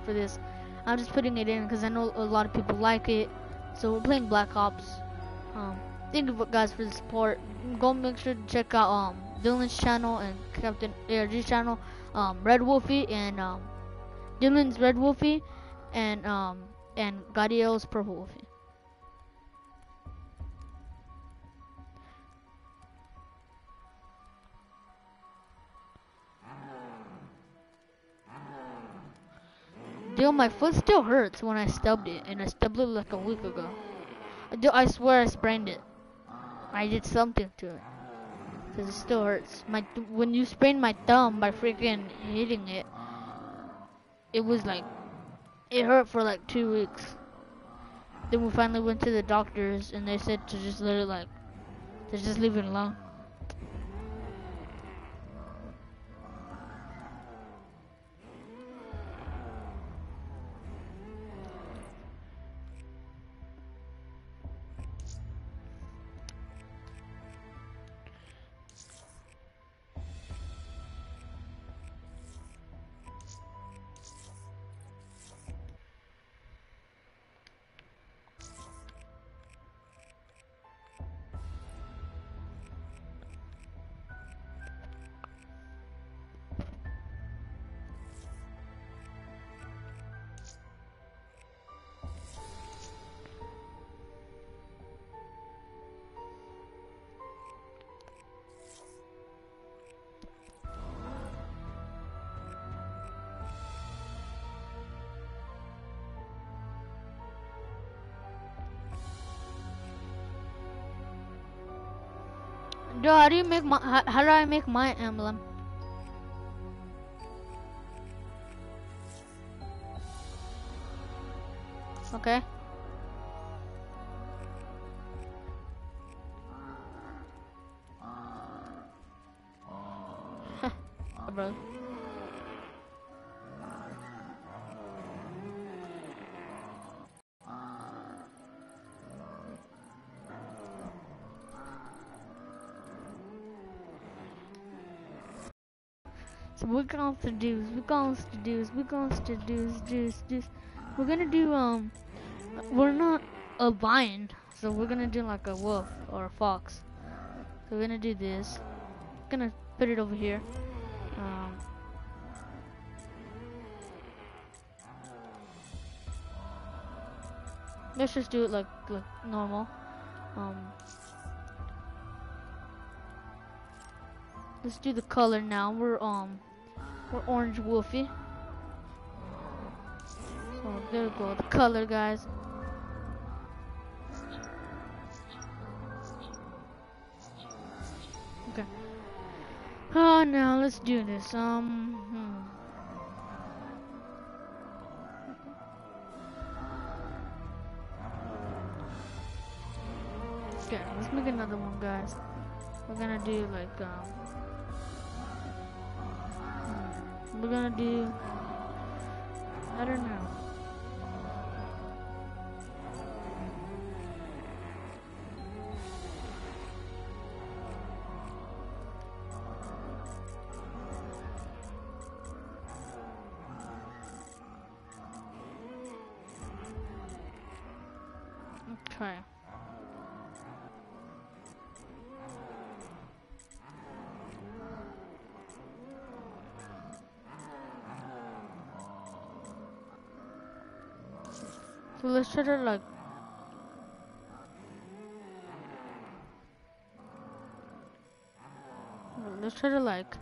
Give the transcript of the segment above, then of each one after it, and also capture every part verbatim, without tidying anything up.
for this. I'm just putting it in because I know a lot of people like it. So we're playing Black Ops. Um, thank you guys for the support. Go make sure to check out um Dylan's channel and Captain A R G's channel, um Red Wolfie and um Dylan's Red Wolfie, and um and Gadiel's Purple Wolfie. Dude, my foot still hurts when I stubbed it, and I stubbed it like a week ago. Dude, I swear I sprained it. I did something to it, cause it still hurts. My when you sprain my thumb by freaking hitting it, it was like it hurt for like two weeks. Then we finally went to the doctors, and they said to just let it like, to just leave it alone. Dude, how do you make my? How, how do I make my emblem? Okay. Bro. So we're going to do, we're going to do, we're going to do, do, do. We're gonna do um, we're not a lion, so we're gonna do like a wolf or a fox. So we're gonna do this. Gonna put it over here. Um, let's just do it like like normal. Um, let's do the color now. We're um, we're orange wolfie. So there we go. The color, guys. Okay. Oh, now let's do this. Um. Hmm. Okay, let's make another one, guys. We're gonna do like um. hmm, We're gonna do. I don't know. Okay. So let's try to like let's try to like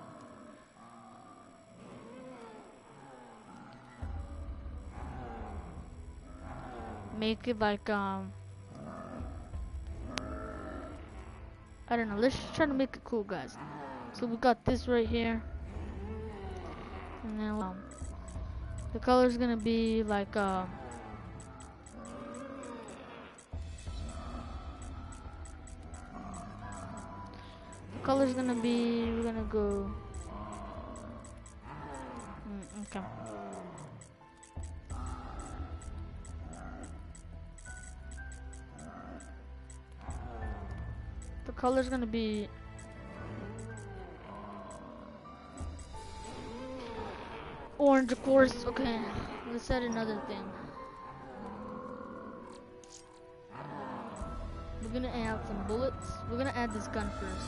make it like um I don't know, let's just try to make it cool, guys. So we got this right here, and then um the color is gonna be like um the color is gonna be we're gonna go mm, okay. The color is gonna be orange. orange, of course. Okay, let's add another thing. We're gonna add some bullets. We're gonna add this gun first.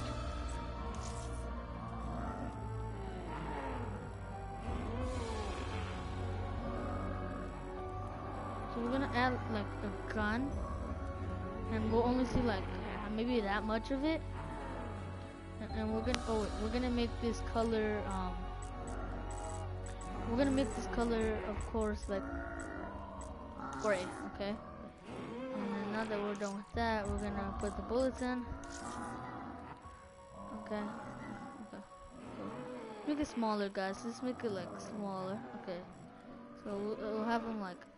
So we're gonna add like a gun, and we'll only see like maybe that much of it. And, and we're gonna oh wait, we're gonna make this color um we're gonna make this color, of course, like gray. Okay. And then now that we're done with that, we're gonna put the bullets in. Okay. Okay. Make it smaller, guys. Let's make it like smaller. Okay. So we'll, we'll have them like,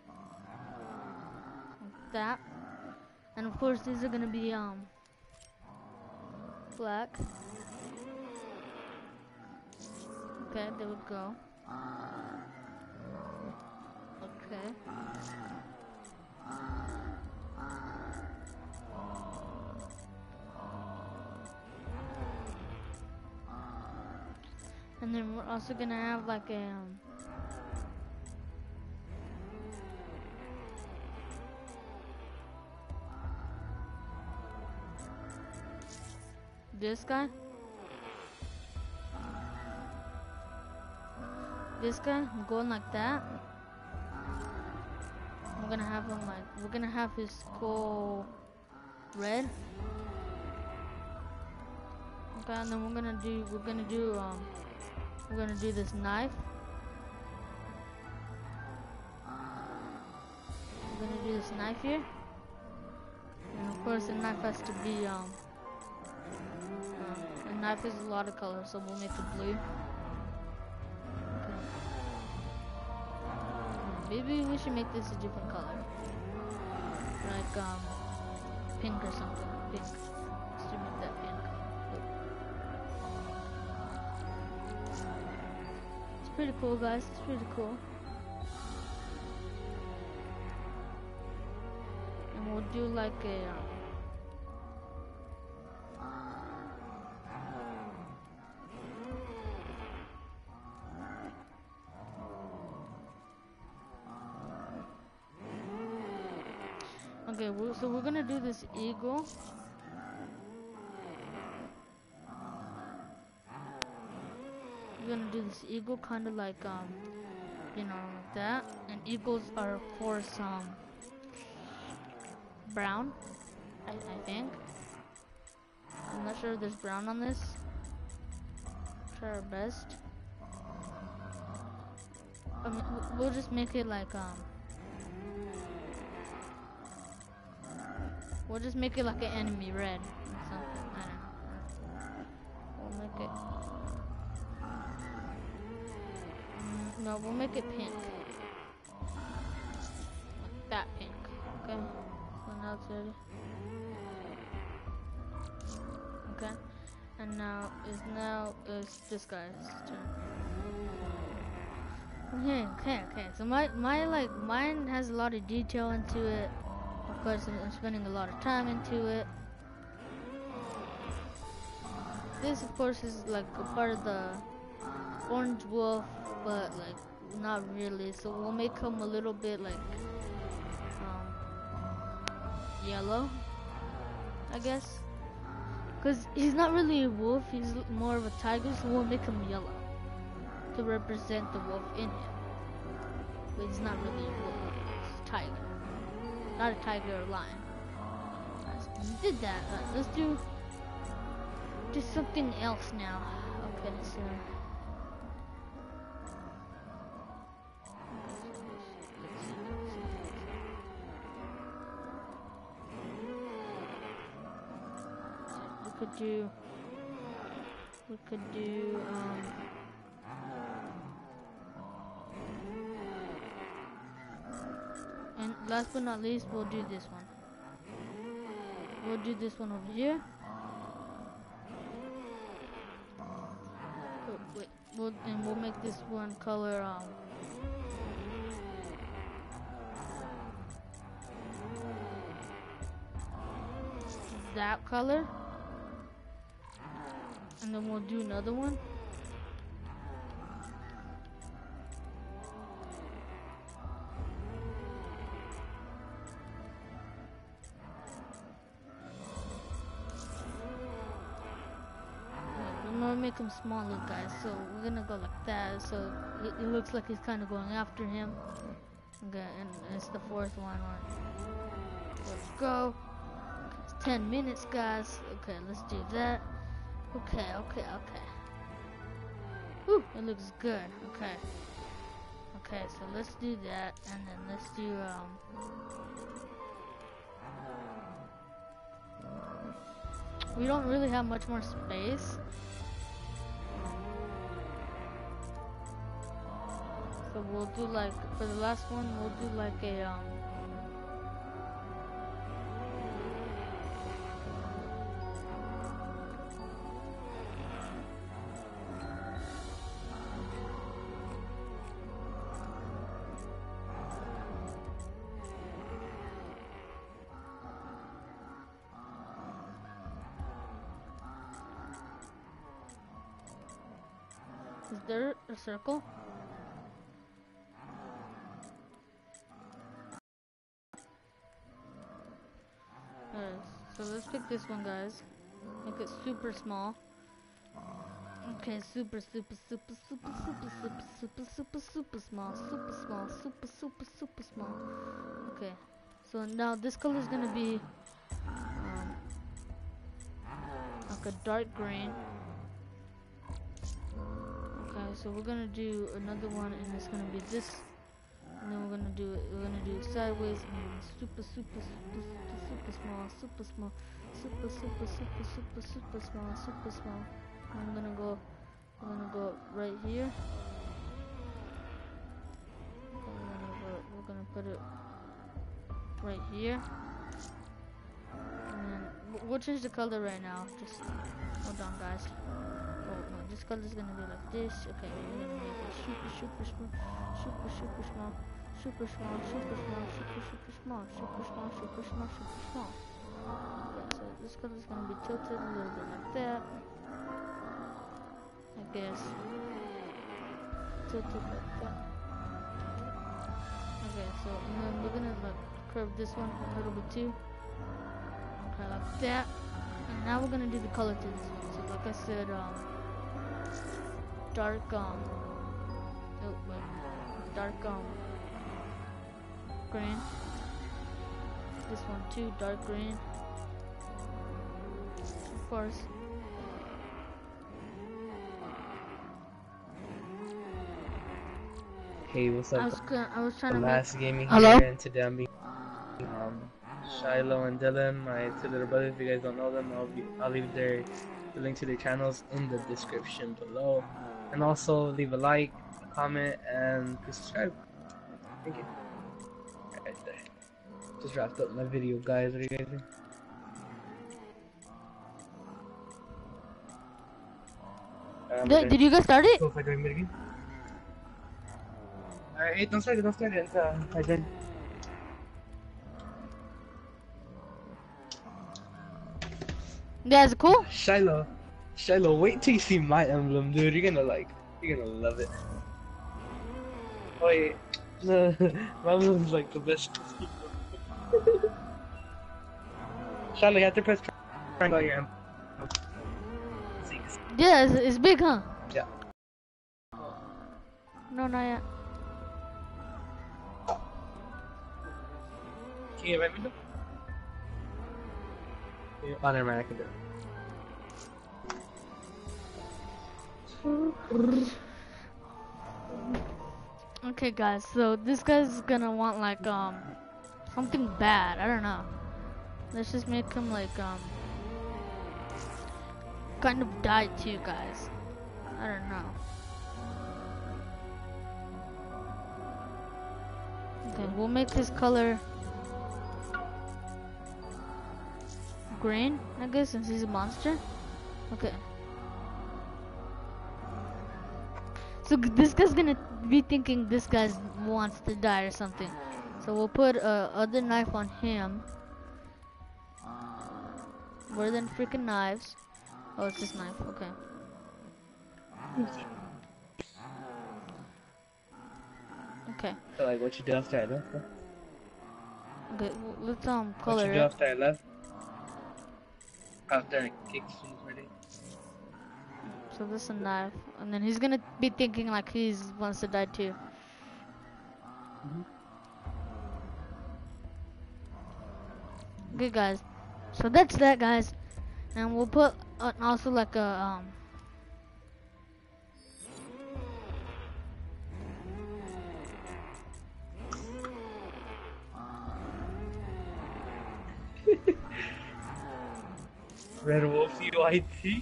like that. And of course, these are gonna be um black. Okay, there we go. Okay. And then we're also gonna have like a um, this guy. This guy going like that. We're gonna have him like we're gonna have his skull red. Okay, and then we're gonna do we're gonna do um we're gonna do this knife. We're gonna do this knife here. And of course the knife has to be um uh, the knife is a lot of colors, so we'll make it blue. Maybe we should make this a different color. Like, um, pink or something. Pink. Let's do make that pink. It's pretty cool, guys. It's pretty cool. And we'll do like a, um, okay, we're, so we're gonna do this eagle. We're gonna do this eagle kind of like, um, you know, like that. And eagles are, of course, um, brown, I, I think. I'm not sure if there's brown on this. Try our best. I mean, we'll just make it like, um, we'll just make it like an enemy red or something. I don't know. We'll make it. Mm, no, we'll make it pink. Like that pink. Okay. So now it's ready. Okay. And now is now is this guy's turn. Okay, okay, okay. So my my like mine has a lot of detail into it. Of course, I'm spending a lot of time into it. This, of course, is like a part of the orange wolf, but like not really. So we'll make him a little bit like um, yellow, I guess. Because he's not really a wolf, he's more of a tiger, so we'll make him yellow to represent the wolf in him. But he's not really a wolf, he's a tiger. Not a tiger or a lion. We did that. Uh, let's do do something else now. Okay, so we could do we could do um and last but not least, we'll do this one. We'll do this one over here. Oh, wait, we'll, and we'll make this one color um that color, and then we'll do another one. make him small, look, guys. So we're gonna go like that. So it, it looks like he's kind of going after him. Okay, and it's the fourth one. Let's go. It's ten minutes, guys. Okay, let's do that. Okay, okay, okay. Whew, it looks good. Okay. Okay, so let's do that, and then let's do um. We don't really have much more space. So we'll do like, for the last one, we'll do like a, um, is there a circle? So let's pick this one, guys. Make it super small. Okay, super, super, super, super, super, super, super, super, super small, super small, super, super, super small. Okay, so now this color is gonna be um, like a dark green. Okay, so we're gonna do another one, and it's gonna be this. And then we're gonna do it. We're gonna do it sideways, and then super, super, super, super, super small, super small, super, super, super, super, super small, super small. And I'm gonna go. We're gonna go right here. We're gonna, go, we're gonna put it right here. And then we'll change the color right now. Just hold on, guys. Oh no, this color is gonna be like this. Okay, we're gonna make it super, super small, super, super small, super small, super small, super, super small, super small, super small, super small. Okay, so this color is gonna be tilted a little bit like that. I guess. Tilted like that. Okay, so and then we're gonna like curve this one a little bit too. Okay, like that. And now we're gonna do the color to this one. So like I said, um, dark um, oh wait, dark um, green. This one too, dark green. Of course. Hey, what's up? I was gonna, I was trying the to last make. gaming Hello? here, and today I'm being um, Shiloh and Dylan, my two little brothers. If you guys don't know them, I'll be I'll leave their the link to their channels in the description below, and also leave a like, a comment, and please subscribe. Thank you. Right there. Just wrapped up my video, guys. What do you guys think? Um, Did, did you guys start it? Go for doing it again. Alright, don't start it, don't start it. It's, uh, I did. Yeah, is it cool? Shiloh, Shiloh, wait till you see my emblem, dude. You're gonna like, you're gonna love it. Oh wait, no, my emblem's like the best. Shiloh, you have to press triangle on your emblem. Yeah, it's, it's big, huh? Yeah. No, not yet. Can you invite me though? Yeah. Oh, never mind, I can do it. Okay, guys, so this guy's gonna want like um something bad. I don't know. Let's just make him like um kind of die too, guys. I don't know. Okay, we'll make his color green, I guess, since he's a monster. Okay. So g- this guy's gonna be thinking this guy wants to die or something. So we'll put uh, other knife on him. More than freaking knives. Oh, it's this knife. Okay. Okay. So like, what you do after I left? Huh? Okay. Well, let's um What color you do it. after I left? After I kicked you already. So this is a knife, and then he's gonna be thinking like he wants to die too. Mm-hmm. Okay, guys. So that's that, guys, and we'll put uh, also like a um. Red Wolf U I T.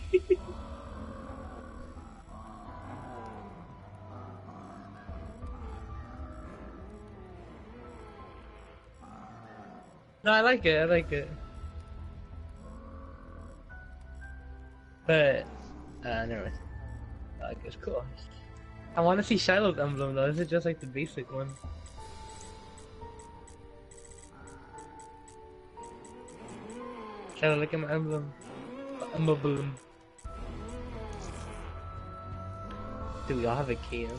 No, I like it. I like it. But uh, never mind. I like it's cool. I want to see Shiloh's emblem though. Is it just like the basic one? Shiloh, look at my emblem. Emblem. Do we all have a K emblem?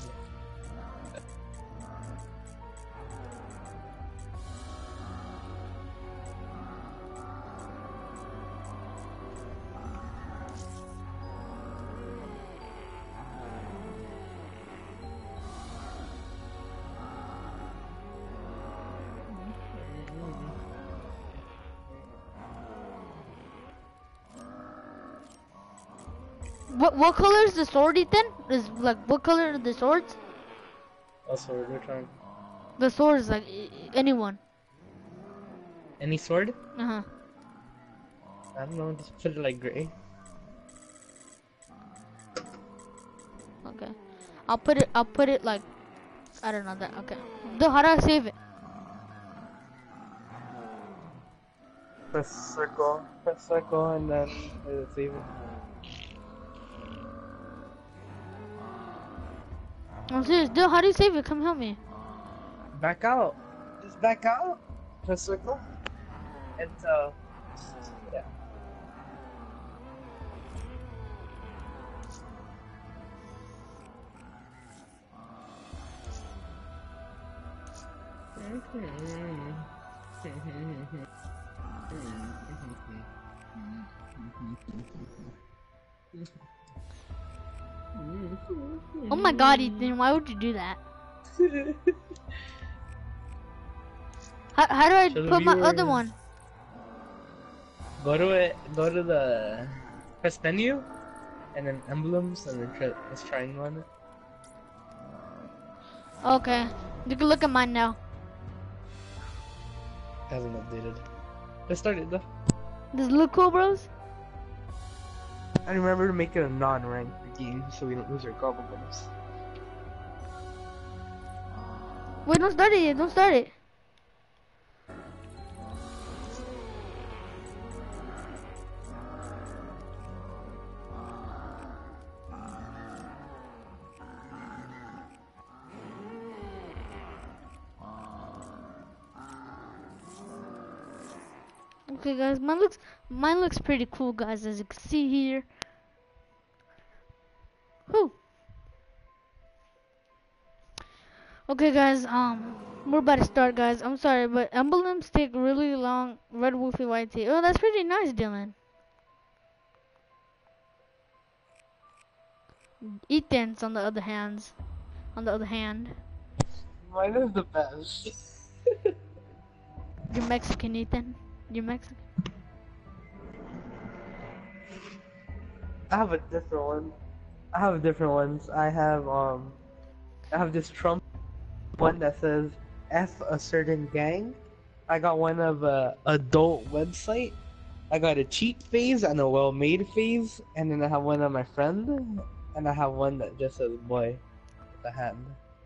What what color is the sword, Ethan? Is like what color are the swords? What sword? Which one? The sword is like i- anyone. Any sword? Uh huh. I don't know. Just put it like gray. Okay. I'll put it. I'll put it like I don't know that. Okay. Dude, how do I save it? Press circle. Press circle and then uh, save it. I'm serious. Dude, how do you save it? Come help me. Back out. Just back out. Press circle. And uh, yeah. Oh my God, Ethan, why would you do that? How, how do I Show the put my other viewers. one? Go to it. Go to the press menu, and then emblems, and then try, let's triangle on it. Okay, you can look at mine now. Hasn't updated. Let's start it though. Does it look cool, bros? I remember to make it a non-ranked game so we don't lose our goblins. Wait, don't start it yet. Don't start it. Okay, guys, mine looks mine looks pretty cool, guys, as you can see here. Whew. Okay, guys, um, we're about to start, guys. I'm sorry, but emblems take really long. Red Wolfie White Tea. Oh, that's pretty nice, Dylan. Ethan's on the other hands. On the other hand, Mine is the best. you're Mexican, Ethan. You're Mexican. I have a different one. I have different ones. I have um, I have this Trump one that says F a certain gang. I got one of a adult website. I got a cheat phase and a well-made phase, and then I have one of my friend, and I have one that just says boy with a hand.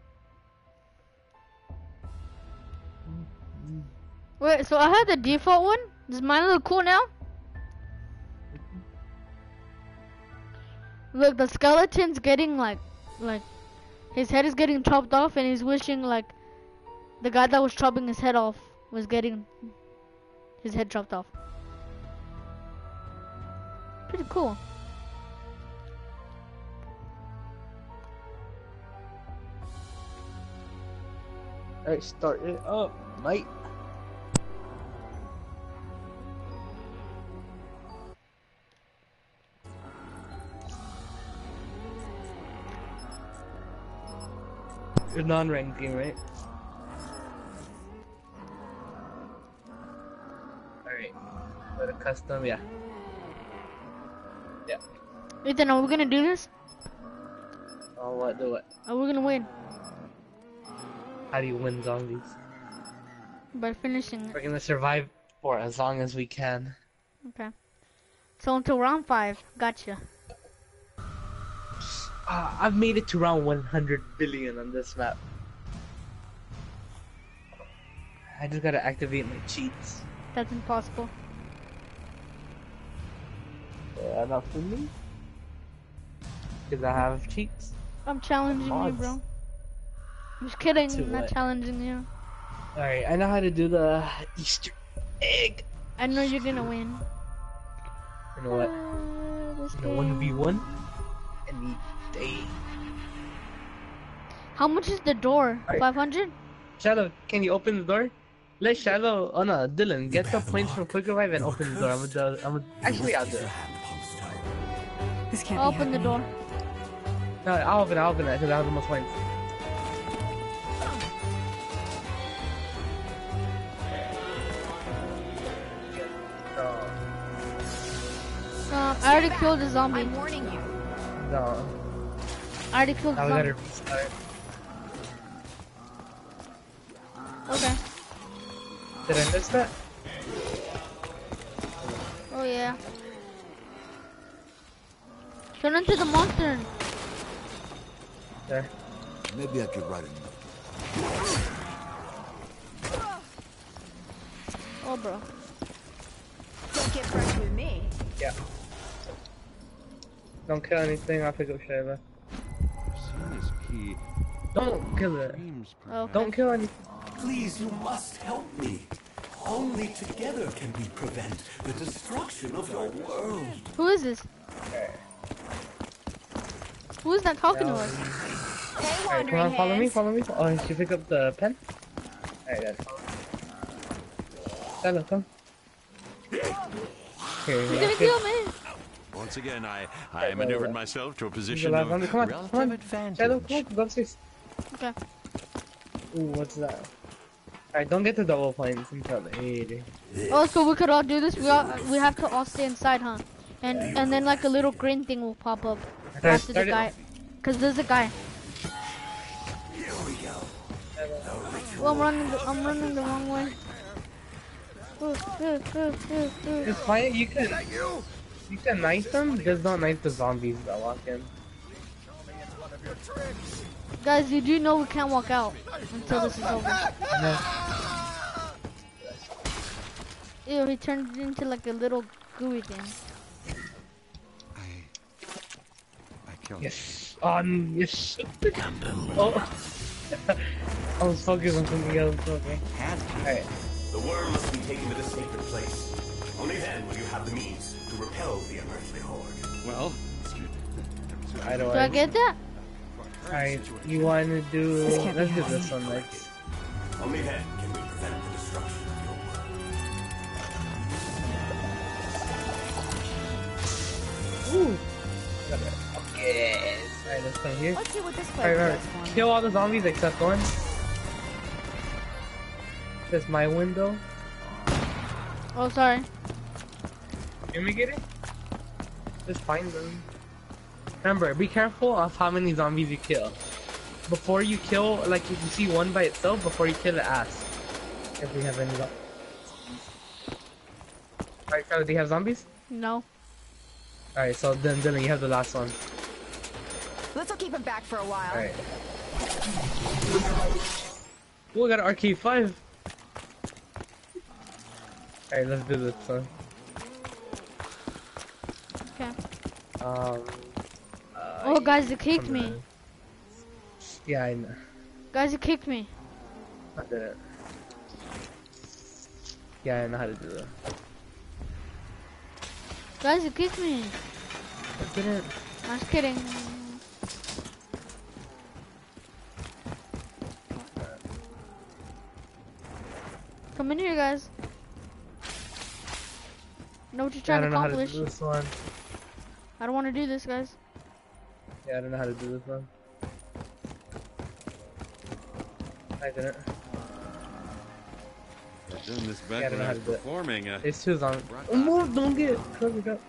Wait, so I had the default one? Does mine look cool now? Look, the skeleton's getting like, like, his head is getting chopped off, and he's wishing like the guy that was chopping his head off was getting his head chopped off. Pretty cool. Alright, start it up, mate. a non-ranked game, right? Alright. Go to custom, yeah. Yeah. Ethan, are we gonna do this? Oh, what? Do what? Are we gonna win? How do you win zombies? By finishing it. We're gonna survive for as long as we can. Okay. So until round five. Gotcha. Uh, I've made it to round one hundred billion on this map. I just gotta activate my cheats. That's impossible. Yeah, not for me. Because I have cheats. I'm challenging you, Mods. bro. I'm just kidding. To I'm not what? challenging you. Alright, I know how to do the Easter egg. I know you're gonna win. You know what? Uh, this You know, game. one v one any day. How much is the door? Alright. five hundred? Shadow, can you open the door? Let Shadow, oh no, Dylan, get the points from Quick Revive and open the door. I'm gonna, I'm gonna, actually I'll do it. This can't I'll be open the happening. door. No, I'll open it, I'll open it, because I have the most points. No, Um, I already killed the zombie. I'm warning you. no. I already killed the I zombie. gotta restart. Okay. Did I miss that? Oh yeah. Turn into the monster. There. Maybe I could write a note. Oh bro. Don't get fresh with me. Yeah. Don't kill anything, I'll pick up Shayla. Seen this key. Don't kill it. Dreams Oh, okay. Don't kill anything. Please, you must help me. Only together can we prevent the destruction of your world. Who is this? Okay. Who is that talking to Now- us? Hey, Alright, come wandering on, follow me, hands. follow me. Oh, did you pick up the pen? Alright, then. Shadow, come. Here, He's here, gonna here. kill me. Once again, I, Okay, I maneuvered well, myself to a He's position alive. of Come on, relative come on. advantage. Shadow, come on, go upstairs. Okay. Ooh, what's that? Alright, don't get the double points until later. Oh, so we could all do this. We all, we have to all stay inside, huh? And and then like a little green thing will pop up Okay, after the start it. guy. Cause there's a guy. Here we go. Oh, I'm running. The, I'm running the wrong way. Uh, uh, uh, uh, uh. It's fine, you can, you can knife them, just don't knife the zombies that walk in. Guys, you do know we can't walk out until this is over. No. Ew, he turned into like a little gooey thing. I, I killed Yes. On, yes. Oh. I was focused on something else, okay. Alright. The worm must be taken to the sacred place. Only then will you have the means to repel the unearthly horde. Well, I don't Do I get that? Alright, you wanna do, This can't be let's do happening. this one next. Only then can we prevent the destruction of your world. Ooh. Got it. Yes. Alright, let's come here. Let's see what this Alright, place alright. does for me. Kill all the zombies except one. That's my window. Oh, sorry. Can we get it? Just find them. Remember, be careful of how many zombies you kill. Before you kill, like if you see one by itself, before you kill it, ask if we have any zombies. Alright, Charlie, do you have zombies? No. Alright, so then Dylan, you have the last one. Let's all keep him back for a while. Alright. Oh, we got an R K five. Alright, let's do this one. Okay. Um. Uh, Oh, guys, they kicked come me. on. Yeah, I know. Guys, they kicked me. I did it. Yeah, I know how to do that. Guys, they kicked me. I didn't. I'm just kidding. Come in here, guys. Know what you're I trying to don't know how to accomplish. do this one. I don't want to do this, guys. Yeah, I don't know how to do this one. I didn't. I've done this Yeah, I back don't when know I how was to do it. performing. Uh, It's two's on. Oh, move! Don't get covered up.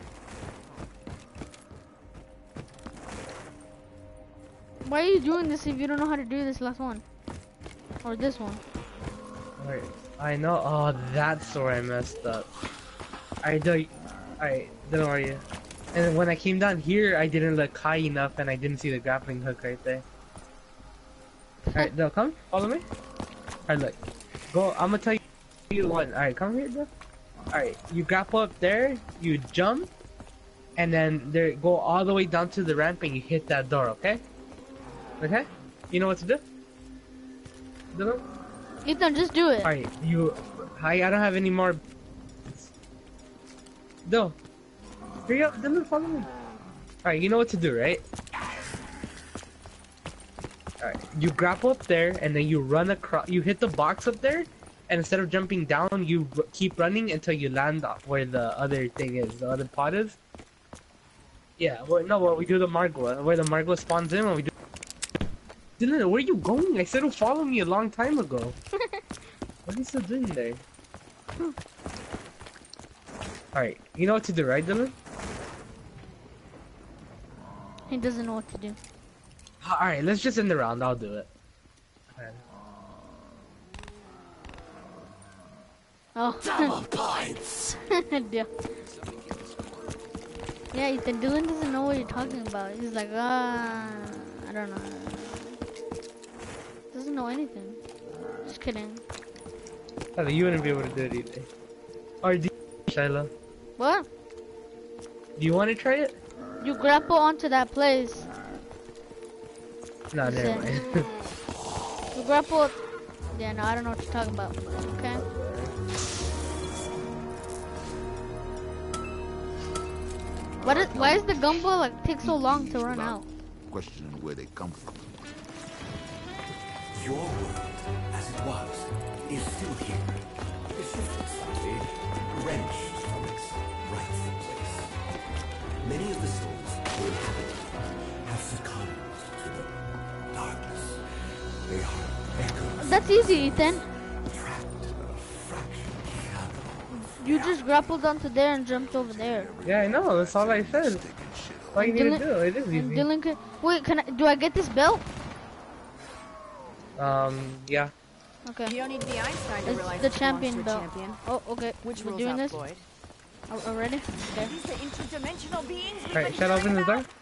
Why are you doing this if you don't know how to do this last one? Or this one? Alright, I know. Oh, that's where I messed up. I do. Alright, don't worry. And then when I came down here, I didn't look high enough, and I didn't see the grappling hook right there. Alright, Del, come, follow me. Alright, look, go. I'm gonna tell you one. Alright, come here, Del. Alright, you grapple up there, you jump, and then there go all the way down to the ramp, and you hit that door. Okay? Okay? You know what to do? Dylan? Ethan, just do it. Alright, you. I, I don't have any more. No. Hurry up, Dylan, follow me. Alright, you know what to do, right? Alright, you grapple up there, and then you run across. You hit the box up there, and instead of jumping down, you r keep running until you land off where the other thing is, the other pot is. Yeah, well, no, well, we do the Margwa, where the Margwa spawns in, when we do. Dylan, where are you going? I said to follow me a long time ago. What are you still doing there? Alright, you know what to do, right, Dylan? He doesn't know what to do. Alright, let's just end the round, I'll do it. Alright. Oh. Double points. Yeah. Yeah, Ethan, Dylan doesn't know what you're talking about. He's like, ah, I don't know. Doesn't know anything. Just kidding. Tyler, you wouldn't be able to do it either. Or do you, Shiloh? What? Do you want to try it? You grapple onto that place. No, That's never it. mind. You grapple. Yeah, no, I don't know what you're talking about. Okay. What is? Why is the gumball like take so long to run out? Questioning where they come from. Your world, as it was, is still here. Shifted slightly, wrenched from its rightful place. Many of the souls who inhabit it have succumbed to the darkness. They are echoes. That's easy, Ethan. Trapped in a fractured shadow. You just grappled onto there and jumped over there. Yeah, I know, that's all I said. All you need to do, it is And easy. Dylan can. Wait, can I? Do I get this belt? Um, yeah. Okay. You don't need to be Einstein to It's realize the it belongs champion to a belt. champion. Oh, okay. Which We're rules doing out this. Floyd? Are, are ready? Okay. These the interdimensional beings we've Alright, been shut open hearing this door. about?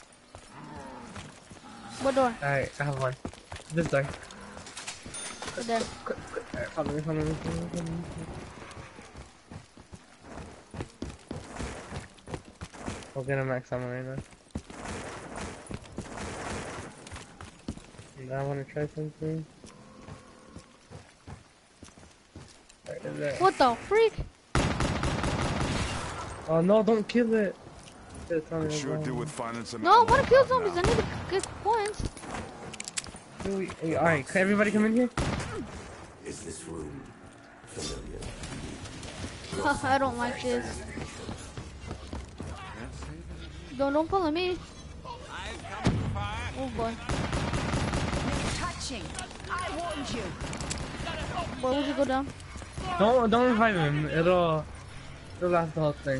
What door? Alright, I have one. This door. Right there. Alright, follow me, follow me, follow me, follow me. We'll get a max ammo right now. And I want to try something. Right in there. What the freak? Oh no, don't kill it. It's on Could the sure ground. do with finding some. No, I ammo want to kill right zombies. now. I need to get points. Do we- hey, Alright, can everybody come in here? Is this room familiar? I don't like this. Don't don't follow me. Oh boy. Touching. I warned you. Boy, would you go down? Don't don't revive him. It'll it'll last the whole thing.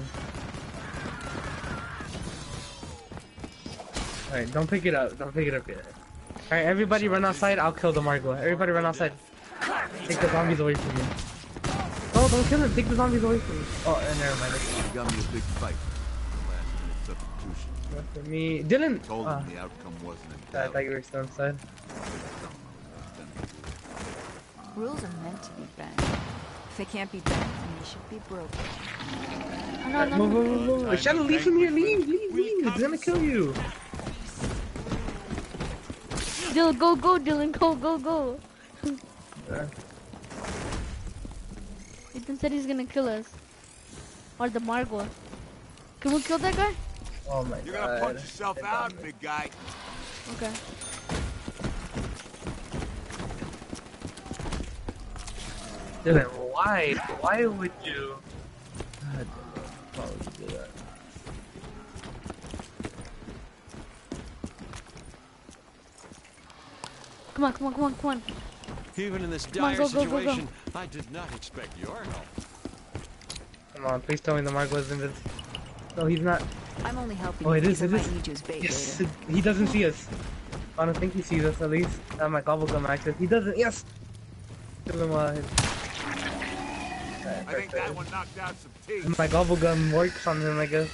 Alright, don't pick it up. Don't pick it up yet. Alright, everybody run outside. I'll kill the Margwa. Everybody run outside. Take the zombies away from me. Oh, don't kill him. Take the zombies away from me. Oh, and never mind. You got me a big fight. Last minute substitution. Not for me. Dylan. Told Ah, them the outcome wasn't in I doubt. thought you were still inside. Rules are meant to be bent. If they can't be bent, then they should be broken. Oh, no, no, Move, no. move, move, move. Shadow, leave from here. Leave, leave, leave. It's gonna kill you. Dylan, go, go, Dylan, go, go, go. Uh, Ethan said he's gonna kill us. Or the Margwa. Can we kill that guy? oh my You're god. gonna punch yourself out, big guy. Okay. Dylan, why? Why would you? God, Dylan, why would you do that? Come on, come on, come on, come on. Even in this Come on, dire go, go, go, go. situation, I did not expect your help. Come on, please tell me the Mark was invincible. No, he's not. I'm only helping Oh, it because is, I it might is. need you as bait Yes, later. it, he doesn't see us. I don't think he sees us at least. Not my gobblegum access. He doesn't. Yes. Kill him while his- I think that one knocked out some teeth. My gobblegum works on him, I guess.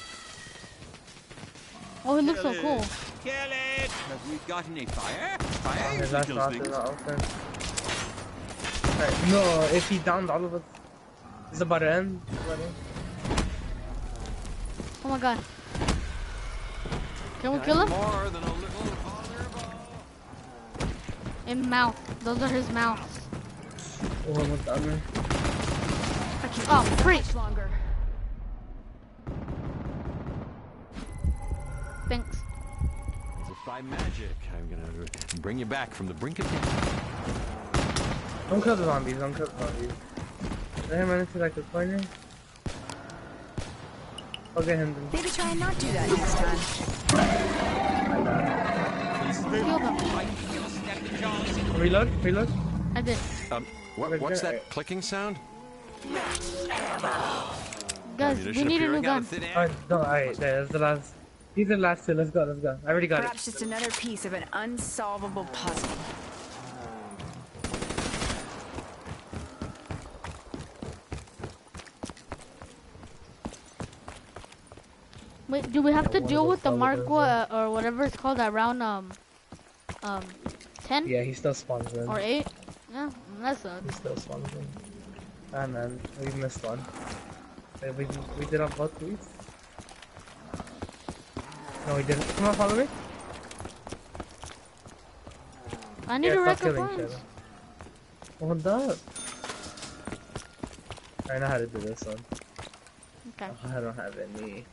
Oh, he looks so cool. Kill it! Have we got any fire? Fire? His usually last kills shot things. is not open. Alright, no, if he downed all of us, it's about to end. It's about to end. Oh my god. Can we kill him? More than a little vulnerable. In mouth. Those are his mouths. Oh, I'm down there. I can't Oh, wait free. much longer. Thanks. As if by magic, I'm gonna bring you back from the brink of death. Don't kill the zombies, don't kill the zombies. Did I run into like a corner? I'll get him then. Maybe try and not do that next time. Kill them. Reload, reload. I did. Um, what, what's that clicking sound? Guys, we Ammunition need a new appearing out gun. of thin air? Alright, no, alright, there, that's the last. These are the last two, let's go, let's go. I already got Perhaps it. just another piece of an unsolvable puzzle. Wait, do we have Yeah, to one of deal those with the probably Mark does uh, or whatever it's called around um um ten Yeah, he still spawns in. or eight? Yeah, that He sucks. still spawns in. Ah man, we missed one. Wait, we, we did on both these? No, we didn't. Come on, follow me. I need Yeah, to stop wreck a killing bunch. each other. Hold up. I know how to do this one. Okay, Oh, I don't have any.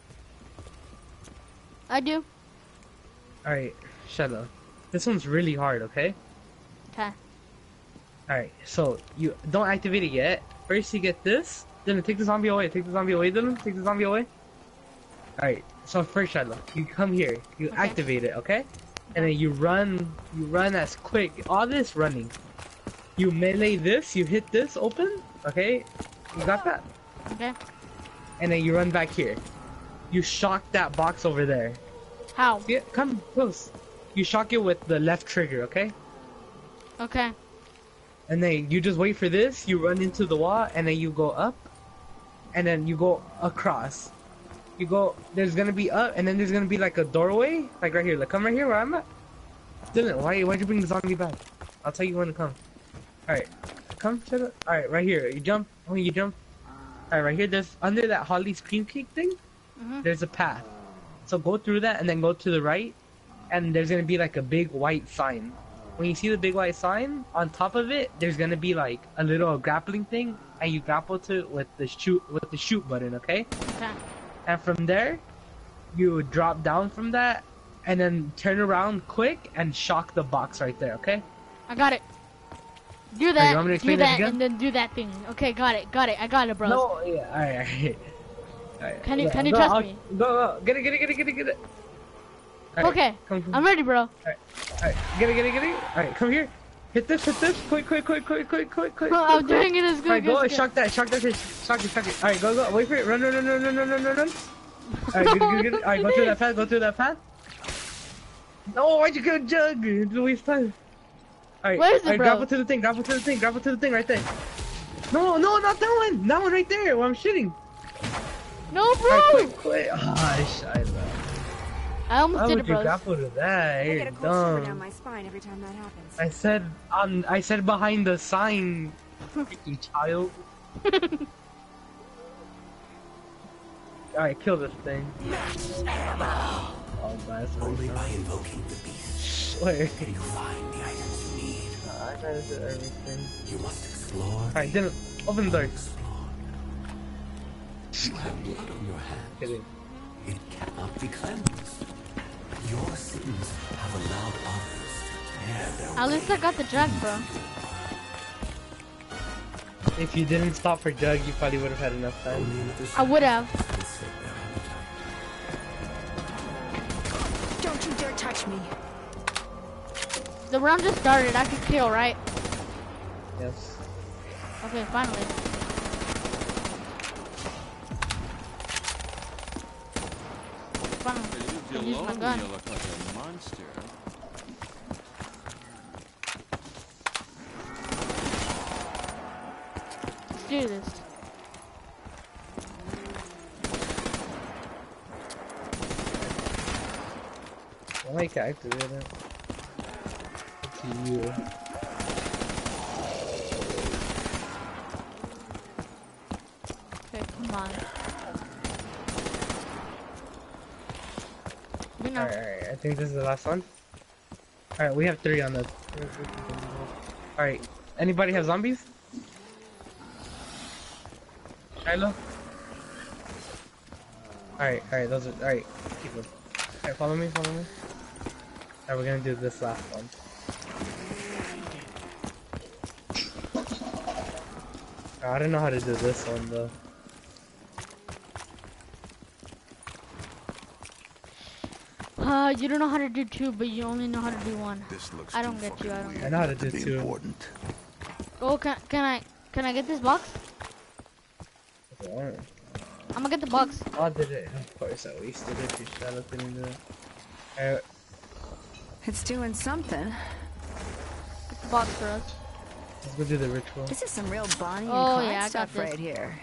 I do. Alright, Shella. This one's really hard, okay? Okay. Alright, so you don't activate it yet. First you get this. Dylan, take the zombie away. Take the zombie away, Dylan. Take the zombie away. Alright, so first, Shella, you come here. You Okay. activate it, okay? And then you run. You run as quick. All this running. You melee this. You hit this open. Okay? You got that? Okay. And then you run back here. You shock that box over there. How? See it? Come close. You shock it with the left trigger, okay? Okay. And then you just wait for this, you run into the wall, and then you go up, and then you go across. You go, there's gonna be up, and then there's gonna be like a doorway, like right here. Like, come right here where I'm at. Dylan, why, why'd you bring the zombie back? I'll tell you when to come. Alright, come, shut up. Alright, right here. You jump, oh, you jump. Alright, right here, there's, under that Holly's cream cake thing, Mhm. there's a path. So go through that, and then go to the right, and there's gonna be like a big white sign. When you see the big white sign, on top of it, there's gonna be like a little grappling thing, and you grapple to it with the shoot with the shoot button, okay? Okay. And from there, you drop down from that, and then turn around quick and shock the box right there, okay? I got it. Do Alright, that. you want me to Do explain that that, again? and then do that thing. Okay, got it. Got it. I got it, bros. No, yeah, alright, alright. Alright, Can you- yeah, can you go, trust I'll- me? Go, go, get it, get it, get it, get it, get it. Alright, Okay. come, come. I'm ready, bro. Alright, get it, get it, get it. Alright, come here. Hit this, hit this. Quick, quick, quick, quick, quick, quick, quick. Bro, I'm quick, quick. doing it as good. Alright, go as and good. shock that, shock that fish. Shock it, shock it. Alright, go, go. Wait for it. Run, run, run, run, run, run, run, run, run. Alright, get it, get it, get it. Alright, go through that path, go through that path. No, why'd you go jug? It's a waste of time. Alright, Where is it, alright, bro? grapple to the thing, grapple to the thing, grapple to the thing right there. No, no, not that one. That one right there where I'm shooting. No, bro. Alright, quick, quick. Ah, Shiloh. I almost Why did would it, you bros. grapple to that? I You're get a cold shiver down dumb. my spine every time that happens. I said, um, I said behind the sign, you child. Alright, kill this thing. Oh, that's Only by invoking the beast Where? can you find the items you need. I gotta do everything. You must explore. Alright, then open the door. Explore. You have blood on your hands. Kidding. It cannot be cleansed. Your sins have allowed others to tear their At least I got the jug, bro. If you didn't stop for Jug, you probably would have had enough time. only in the I would have. will sate their appetite. Don't you dare touch me. The round just started. I could kill, right? Yes. Okay, finally. Finally. Leave you I used my alone, gun. you look like a monster. Let's do this. I like to activate it. Up to you. Okay, come on. You know. Alright, alright. I think this is the last one. Alright, we have three on the. Alright. Anybody have zombies? Kylo? Alright, alright, those are. Alright, keep them. Alright, follow me, follow me. Alright, we're gonna do this last one. Oh, I don't know how to do this one though. Uh, you don't know how to do two, but you only know how to do one. This looks I don't too get you. I don't. fucking I know how to weird do be two. important. Oh, can can I can I get this box? Oh, I'm gonna get the box. I did it. Of course, I wasted it. You shot up into it. Alright, It's doing something. Get the box for us. let's go do the ritual. This is some real Bonnie and Oh, Clyde yeah, I got stuff this. right here.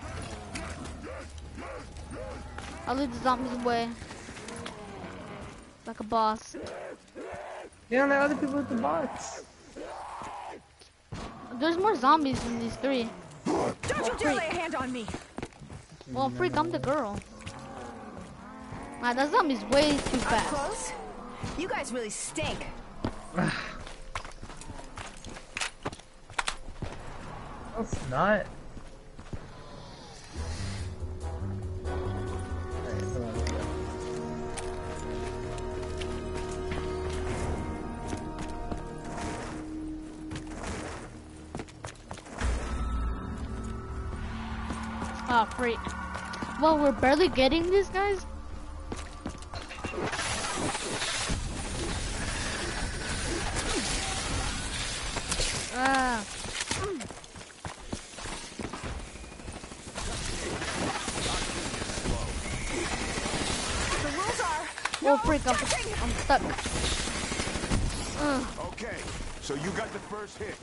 I'll lead the zombies away. Like a boss. You don't let other people with the bots. There's more zombies than these three. Don't you dare lay a hand on me! Well, freak, I'm the girl. Nah, that zombie's way too Up fast. close? You guys really stink. No, it's not. Alright, hold on, let's go. Ah, freak. Well, we're barely getting this, guys. Ah. The rules are... Oh, freak, I'm, I'm stuck. Ugh. Okay, so you got the first hit.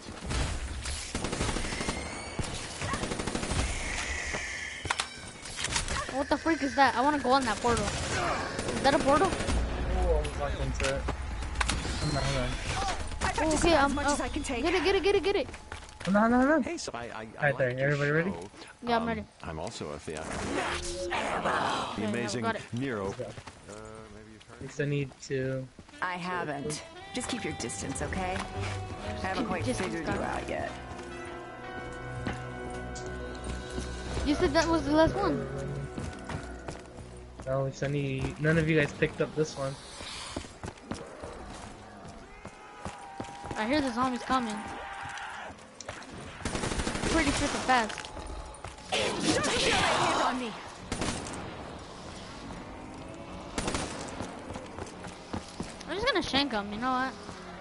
What the freak is that? I want to go on that portal. Is that a portal? Oh, almost walked into it. Hold on, hold on. I've got Oh, to okay, see as I'm. much oh, as I can take. Get it, get it, get it, get it. Hold on, hold on. Hey, so I, I, I Alright, there, liked your everybody ready? show. Yeah, I'm Um, ready. I'm also a fan. The Okay, amazing got it. Nero. Let's go. Uh, maybe you've heard. At least I need to. I haven't. Just keep your distance, okay? I haven't keep quite your distance, figured you darling. out yet. You said that was the last one. No, it's any. None of you guys picked up this one. I hear the zombies coming. Pretty freaking fast. Don't you dare lay a hand on me! I'm just gonna shank them, you know what?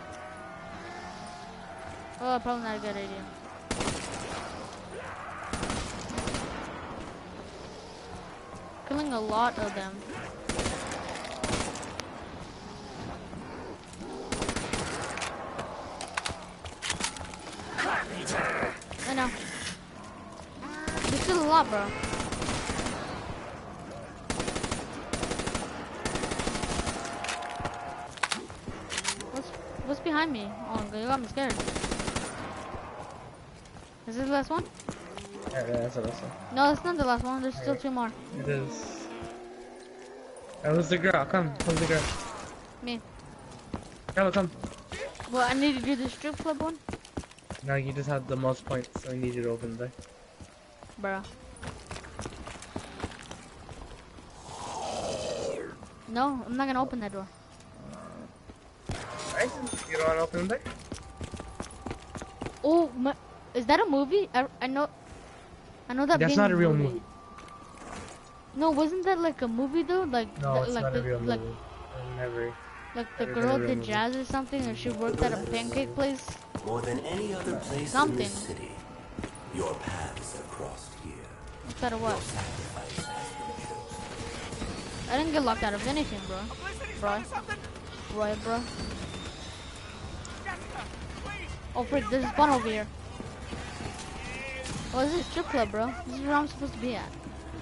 Oh, probably not a good idea. Killing a lot of them. I know. There's still a lot, bro. What's what's behind me? Oh, you got me scared. Is this the last one? Yeah, yeah, that's the last one. No, it's not the last one. There's still two more. It is. Oh, who's the girl? Come, who's the girl? Me. Kylo, come. Well, I need to do the strip club one, No, you just have the most points, so we need you to open there. bro. No, I'm not gonna open that door. Alright, you don't want to open there? Oh, my, is that a movie? I, I know, I know that. That's being not a real movie. No, wasn't that like a movie though? Like, No, the- it's like not the, a real like, movie. I've never. Like the Better girl than a did movie. jazz or something, or she worked at a pancake place. More than any other place in Something. this city, your paths have crossed here. Locked out of what? Your sacrifice has been chosen. I didn't get locked out of anything, bro. Bro. Roy, bro. Oh, frick, there's a spawn over here. Oh, this is a strip club, bro. This is where I'm supposed to be at.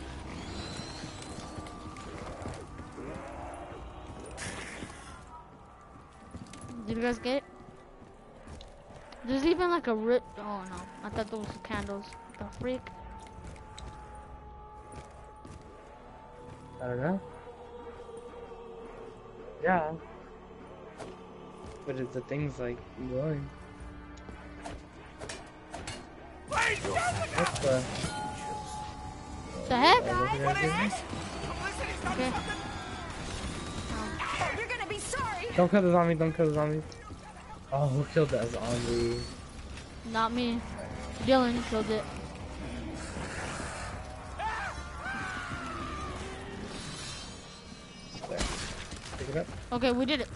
Did you guys get it? There's even like a rip. Oh no, I thought those were candles. The freak. I don't know. Yeah. But it's the things like glowing. What the? The heck? What is this? Okay. You're gonna be sorry. Don't kill the zombie, don't kill the zombie. Oh, who killed that zombie? Not me. Dylan killed it. There. Pick it up. Okay, we did it.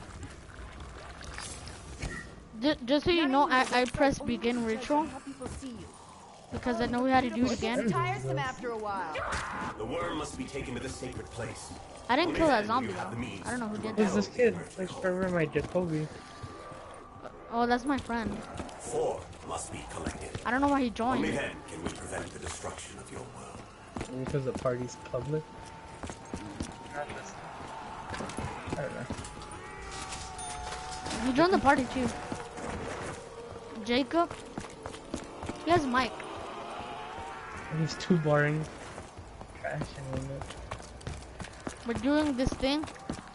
Ju- Just so you know, I, I pressed begin ritual How people see you. because I know we had to do it again. Tiresome after a while. The worm must be taken to the sacred place. I didn't kill that zombie though. I don't know who did Who's that. this kid? Like forever my Jacoby. Oh, that's my friend. Four must be collected. I don't know why he Only joined. then can we prevent the destruction of your world. Because the party's public. Not this. I don't know. He joined the party too. Jacob. He has a mic. He's too boring. Trash and all that. We're doing this thing.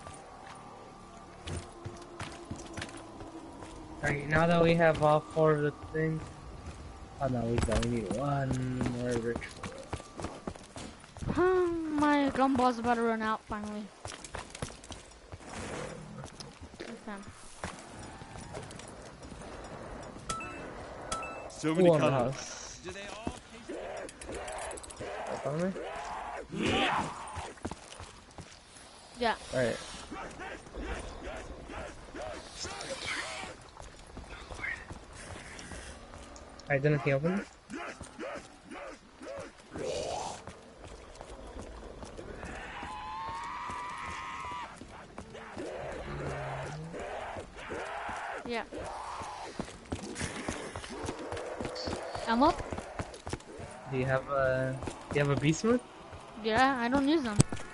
Alright, now that we have all four of the things. Oh no, we don't. We need one more ritual. My gumball's about to run out finally. Okay. So Who many on the colors. house? Do they all Up on me? Yeah. Alright. Alright, didn't he open it? Yeah. I'm up. Do you have a do you have a beast mode? Yeah, I don't use them.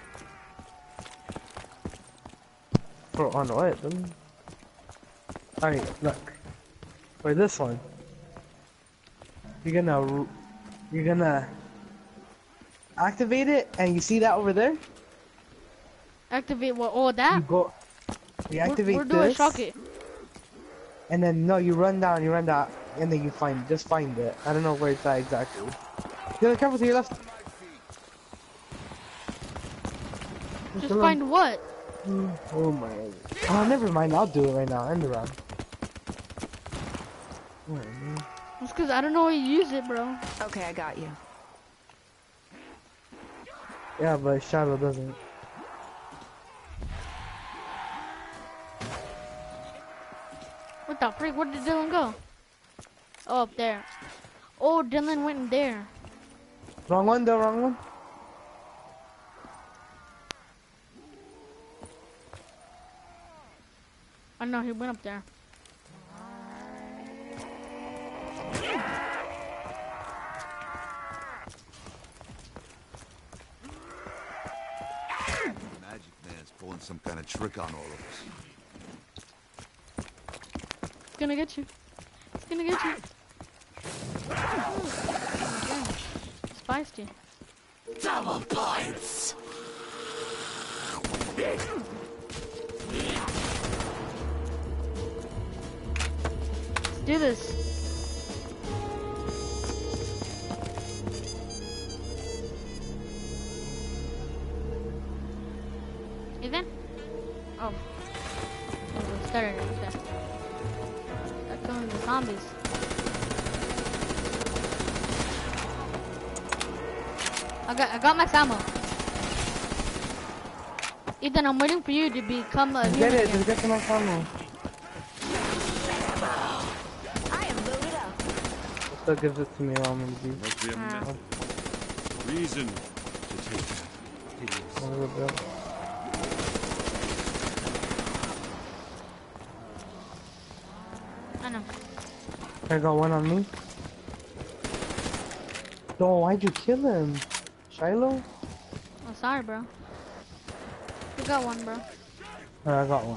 For on what? Alright, look. For this one. You're gonna r- you're gonna activate it and you see that over there? Activate what? Oh, You that? go you activate we're, we're doing this shock it. and then no, you run down, you run down and then you find just find it. I don't know where it's at exactly. Dylan, careful to your left. Just find what? Oh my god. Oh, never mind. I'll do it right now. End the round. Oh, man. It's because I don't know how you use it, bro. Okay, I got you. Yeah, but Shadow doesn't. What the freak? Where did Dylan go? Oh, up there. Oh, Dylan went in there. Wrong one, the wrong one. I know he went up there. Magic Man's pulling some kind of trick on all of us. It's gonna get you. It's gonna get you. Oh, it's feisty. Double points. Let's do this. Ethan? Oh. Oh, we started it. Okay. Start killing the zombies. I got I got max ammo. Ethan, I'm waiting for you to become a Get human it, again. just get the next ammo. I am loaded up. Still gives it to me, I'm gonna be. Must be a Ah. method. Reason to take that hideous. A little bit. I know. I got one on me. No, why'd you kill him? Shiloh? Oh, sorry, bro. You got one, bro. Oh, I got one.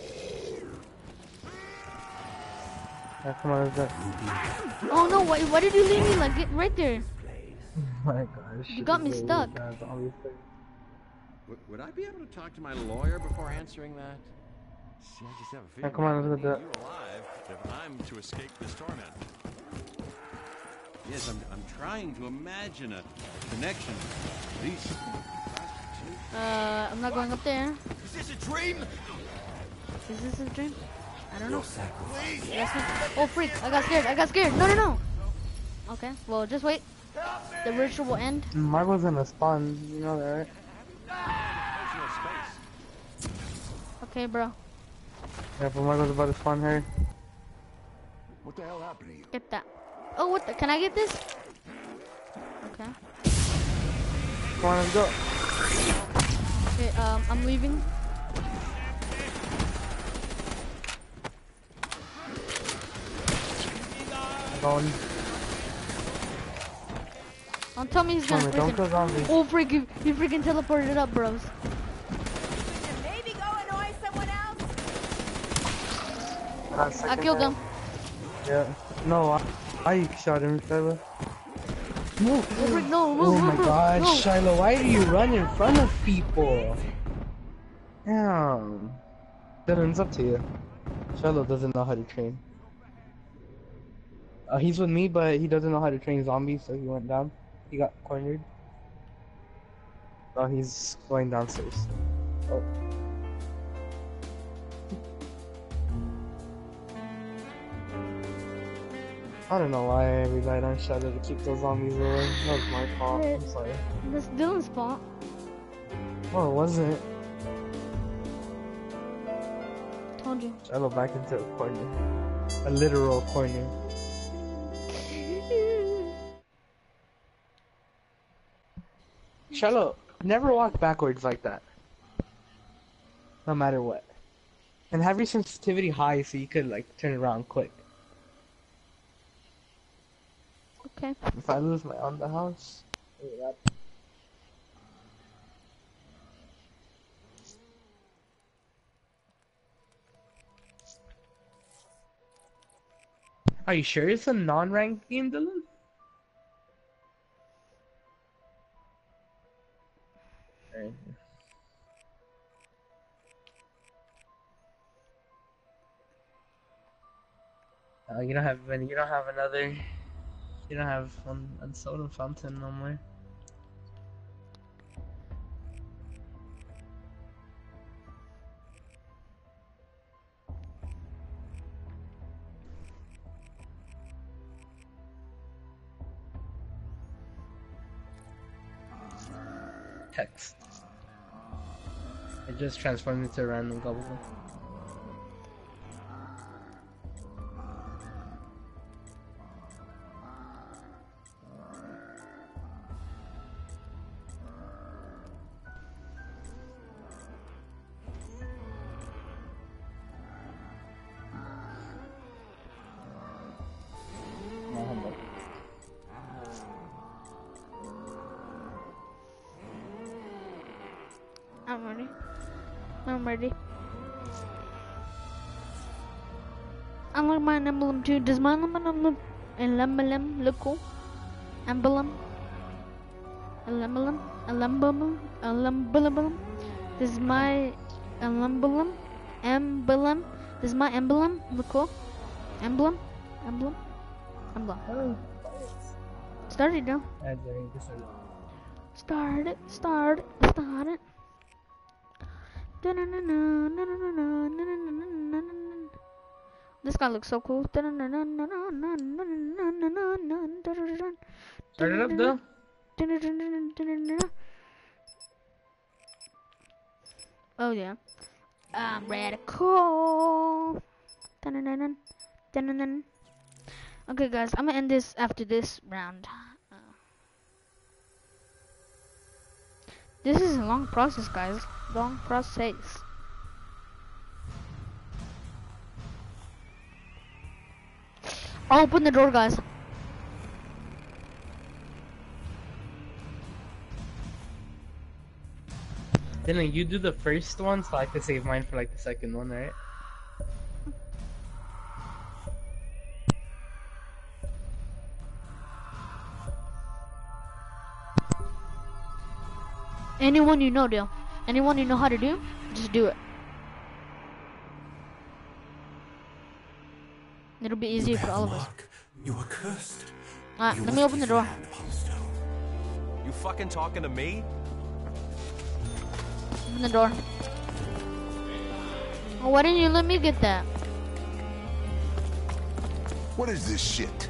Yeah, come on, let's go. Oh no! Why, why did you leave me like it right there? Oh my gosh. You got me stuck. Would, would I be able to talk to my lawyer before answering that? See, I just have a Yeah, feeling come on, I let's need go do you alive if I'm to escape this torment. Yes, I'm, I'm trying to imagine a connection. At least. Uh, I'm not going up there. Is this a dream? Is this a dream? I don't know. Your sacrifice. Yes, no. Oh freak! I got scared. I got scared. No, no, no. Okay. Well, just wait. The ritual will end. Mine was in a spawn, you know that, right? Personal space. Okay, bro. Yeah, but mine was about to spawn here. What the hell happened to you? Get that. Oh, what the? Can I get this? Okay. Come on, let's go. Okay. Um, I'm leaving. Going. Don't tell me he's Come gonna on, don't freaking. kill zombies. Oh freak! You, you freaking teleported up, bros. Maybe go annoy someone else. Ah, I second killed guy. him. Yeah. No, I, I shot him, Shiloh. Move. Oh freak! No, move, Oh move, my move, god, move. Shiloh, why do you run in front of people? Damn. Dylan, it's up to you. Shiloh doesn't know how to train. Uh, he's with me, but he doesn't know how to train zombies, so he went down. He got cornered. Oh, he's going downstairs. Oh. I don't know why I relied on Shadow to keep those zombies away. That was my fault. I'm sorry. That's Dylan's fault. Oh, it wasn't. Told you. Shadow back into a corner. A literal corner. Shallow, never walk backwards like that. No matter what. And have your sensitivity high so you could like turn around quick. Okay. If I lose my on the house, look at that. Are you sure it's a non-ranked game, Dylan? Alright. Uh, you don't have any. You don't have another. You don't have one a soda fountain no more. Text. It just transformed into a random gobble. I'm ready. I'm ready. I like my emblem too. Does my emblem emblem look cool? Emblem. Emblem. Emblem. Emblem. Does my emblem emblem does my emblem look cool? Emblem. Emblem. Emblem. Oh, Start it now. I didn't guess I- Start it. Start it. Start it. This guy looks so cool. Start it up though. Oh yeah. I'm radical. Dun-dun-dun-dun. Dun-dun-dun. Okay, guys, I'm gonna end this after this round. Uh, this is a long process, guys. Long process. I'll open the door, guys. Then you do the first one, so I can save mine for like the second one, right? Anyone you know, Dale. Anyone you know how to do, just do it. It'll be easier for all of us. You are cursed. Alright, You let me must open the place your door. hand upon the stone. You fucking talking to me? Open the door. Oh, why didn't you let me get that? What is this shit?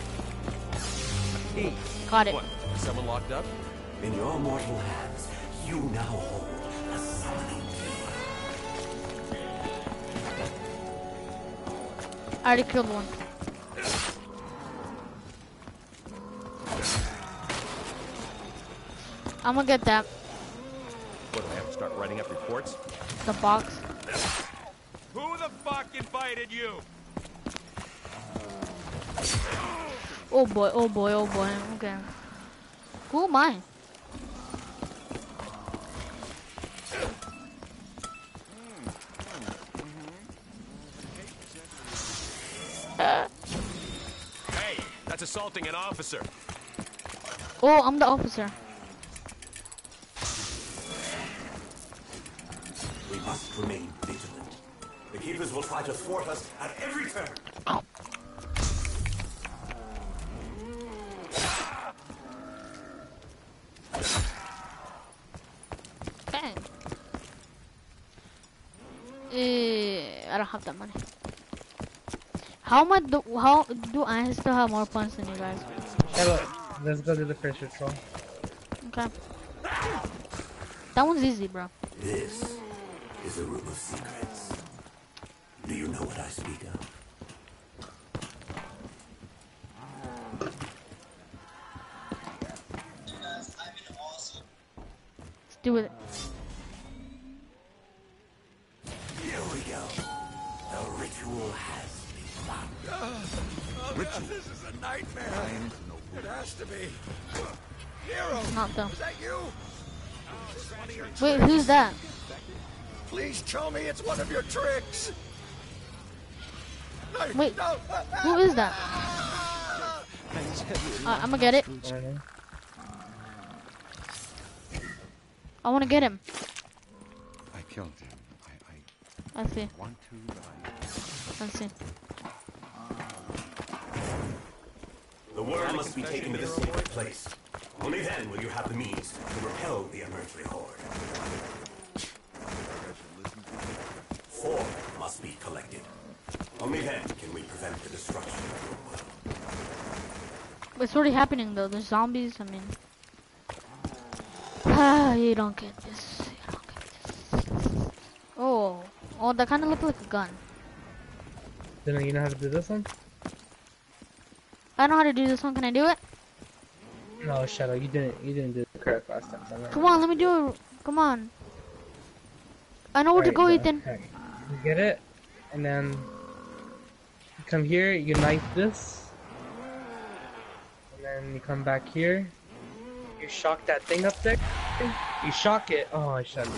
Hey, Got it. what? Someone locked up? In your mortal hands, you now hold a summoning key. I already killed one. I'm gonna get that. What, do I have to start writing up reports? The box. Who the fuck invited you? Oh boy, oh boy, oh boy. Okay. Who am I? Hey, that's assaulting an officer. Oh, I'm the officer. We must remain vigilant. The keepers will try to thwart us at every turn. Oh. Bang. Eh, I don't have that money. How much do how do I still have more points than you guys? Hello, let's go to the first ritual. Okay. That one's easy, bro. This is a room of secrets. Do you know what I speak of? Let's do it. Here we go. The ritual has begun. Ritual. This is a nightmare. It has to be. Hero, Not them. is that you? Wait, who's that? Please tell me it's one of your tricks. No, Wait, no. who is that? Uh, I'm gonna get it. I don't know. I wanna get him. I killed him. I, I I see. want to, but I... I see. The world must be taken to this sacred place. Only then will you have the means to repel the unearthly horde. Four must be collected. Only then can we prevent the destruction of your world. It's already happening though. There's zombies. I mean, ah, you don't get this. You don't get this. Oh, oh, that kind of looked like a gun. Then you know how to do this one? I know how to do this one. Can I do it? No, Shadow, you didn't. You didn't do it correct last time. So Come on, let me do it. Come on. I know where to go, Alright, Ethan. alright. You get it, and then you come here. You knife this, and then you come back here. You shock that thing up there. You shock it. Oh, Shadow.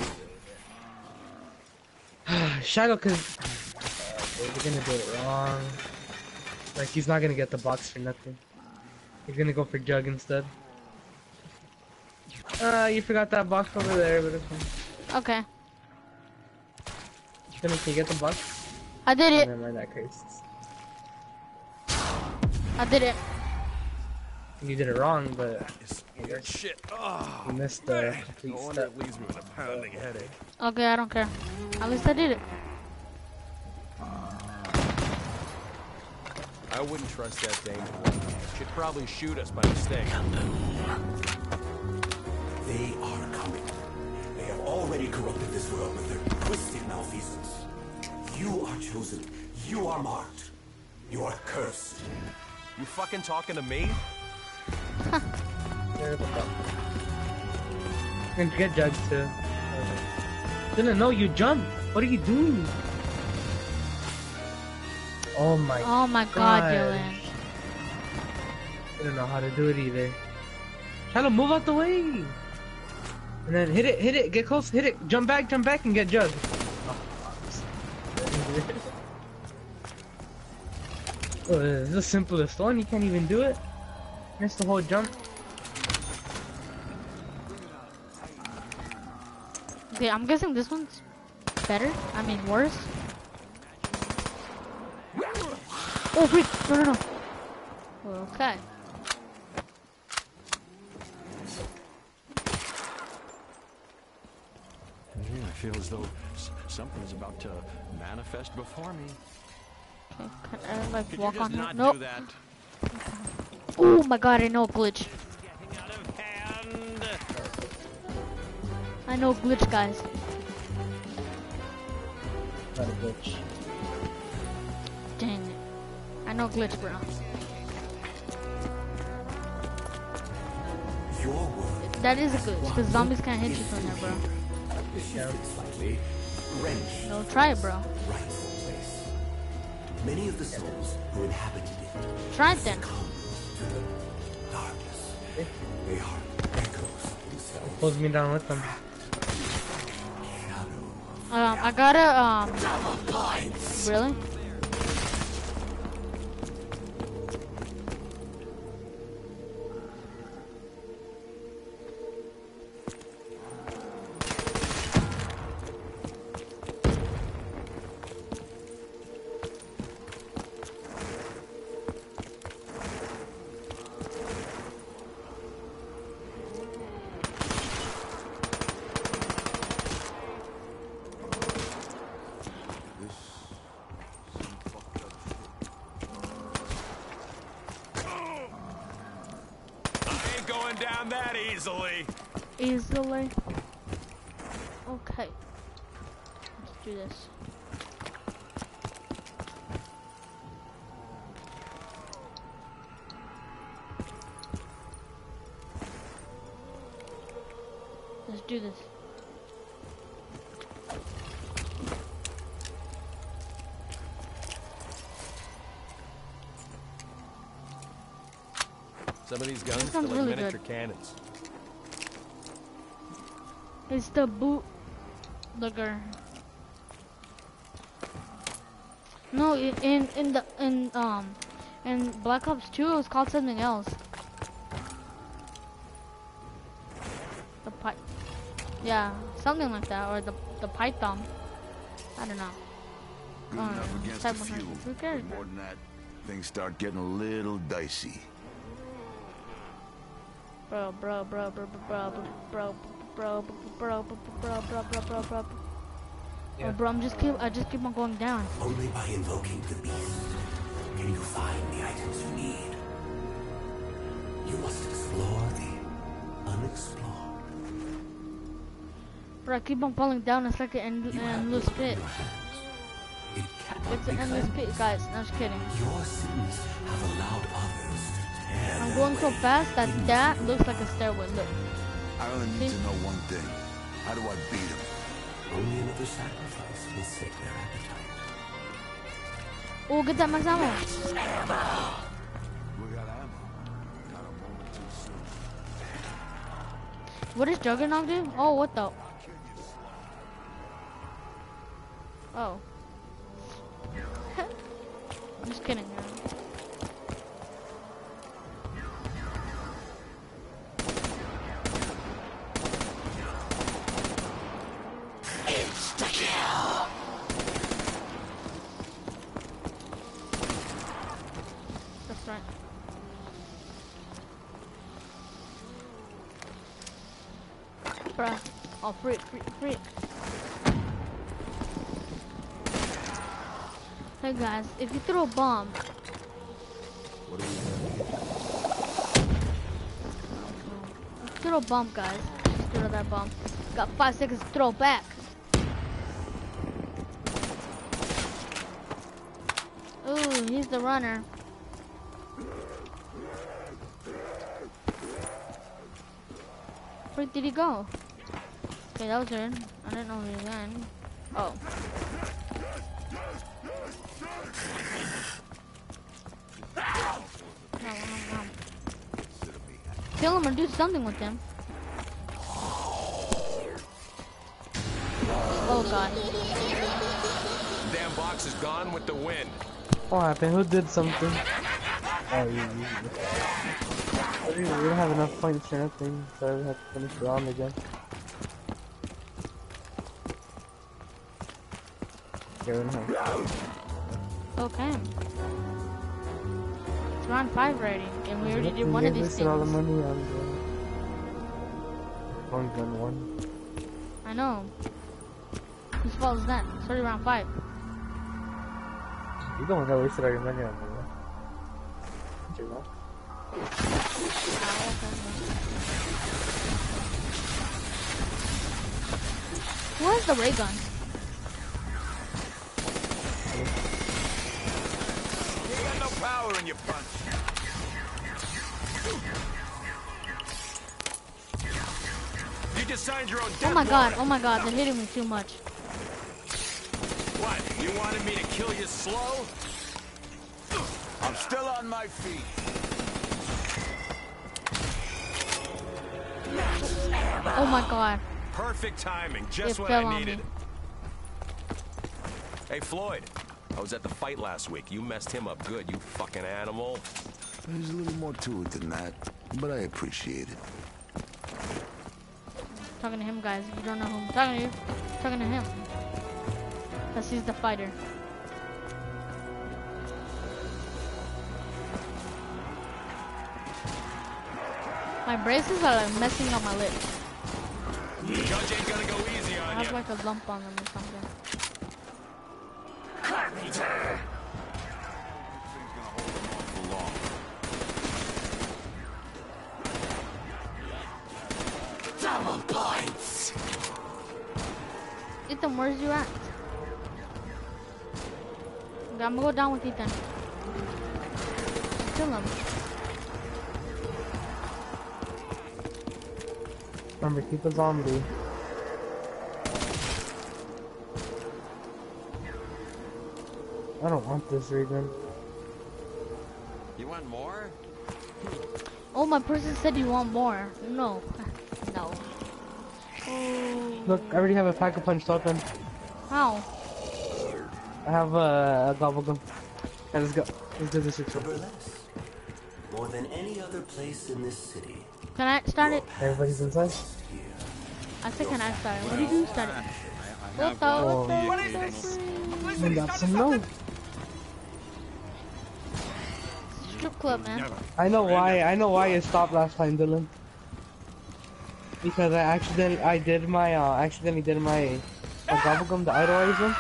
Shadow, cause oh, you're gonna do it wrong. Like he's not gonna get the box for nothing. He's gonna go for Jug instead. Uh, you forgot that box over there, but it's fine. Okay, Can you get the box? I did Oh, it. never mind, that case. I did it. You did it wrong, but It's weird shit. Oh, you missed the no complete wonder step. it leaves me with a pounding headache. Okay, I don't care. At least I did it. I wouldn't trust that thing. She'd probably shoot us by mistake. They are coming. They have already corrupted this world with their Jesus. You are chosen. You are marked. You are cursed. You fucking talking to me? There the fuck. And get judged too. Didn't know you jumped. What are you doing? Oh my. Oh my god, God. Dylan. Didn't know how to do it either. Try to move out the way. And then hit it, hit it, get close, hit it, jump back, jump back, and get jugged. Oh, this is the simplest one. You can't even do it. Missed the whole jump. Okay, I'm guessing this one's better. I mean, worse. Oh, freak! No, no, no. Okay. Yeah, I feel as though s- something's about to manifest before me. Okay, can I like Could walk you just on here? not Nope. do that? Oh my god, I know a glitch. Getting out of hand. I know a glitch, guys. Not a bitch. Dang it. I know a glitch, bro. Your word That is a glitch, because zombies can't hit you from there, bro. is shifted slightly. Wrenched No, try it, bro. rightful place. Many of the souls who inhabited it Try it then. come to the darkness. They are echoes themselves. Pulls me down with them. Um, I gotta, um... Really? I ain't going down that easily. Easily. Okay. Let's do this. Let's do this. Some of these guns This are one's like really miniature good. cannons. It's the bootlegger. No, i- in in the in um in Black Ops two, it was called something else. The pipe. Yeah, something like that, or the the python. I don't know. Good Oh, enough against type a of few. person. Who cares? More than that, things start getting a little dicey. Bro, bro, bro, bro, bro, bro, bro, bro, bro, bro, bro, bro, bro, bro, bro. Oh, bro, I'm just keep I just keep on going down. Only by invoking the beast can you find the items you need. You must explore the unexplored. Bro, I keep on falling down. It's like an end, You have endless blood in pit. your hands. It cannot It's be an endless cleansed. pit, guys. No, I'm just kidding. Your sins have allowed others to tear I'm their going so way fast that into that you. looks like a stairway. Look. I only See? need to know one thing. How do I beat him? Only another sacrifice will sate their appetite. Oh, get that max ammo. We got ammo. Not a moment too soon. What does Juggernaut do? Oh, what the? Oh. I'm just kidding, man. That's right. Bruh. Oh, freak, freak, freak. Hey guys, if you throw a bomb, What do we if you throw a bomb, guys, just throw that bomb. Got five seconds to throw back. Ooh, he's the runner. Where did he go? Okay, that was good. I didn't know he was in. Oh. No, no, no. Kill him or do something with him. Oh god. Damn box is gone with the wind. What happened? Who did something? Oh, you, you, you. We don't have enough points or nothing, so we have to finish the round again. Okay, we don't have. Okay. It's round five already, and we already did one of these wasted all the things. money on the long gun one. I know. Whose fault is that? It's already round five. You don't want to waste all your money on it. You know? Who has the ray gun? You got no power in your punch. You just signed your own death Oh my god, warrant. oh my god, they're hitting me too much. What? You wanted me to kill you slow? I'm still on my feet. Oh my god. Perfect timing, just It what fell I on needed. me. Hey Floyd, I was at the fight last week. You messed him up good, you fucking animal. There's a little more to it than that, but I appreciate it. Talking to him, guys. If you don't know who I'm talking to, I'm talking to him. Because he's the fighter. My braces are like messing up my lips. Judge ain't gonna go easy I on have you. like a lump on them or something. Double points. Ethan, where's you at? Okay, I'm gonna go down with Ethan. Kill him. Remember, keep a zombie. I don't want this Regan. You want more? Oh, my person said you want more. No. No. Oh. Look, I already have a pack of punch to open. How? I have uh, a gobble gum. Yeah, let's go. Let's do this The ritual. burlesque. More than any other place in this city. Can I start it? Everybody's inside? I said can I start it? What do you do start it? What the? Oh. What the? What the? I got some notes. Strip club, man. I know why. I know why it stopped last time, Dylan. Because I accidentally, I did my, uh, accidentally did my, my gobblegum, the idolizer.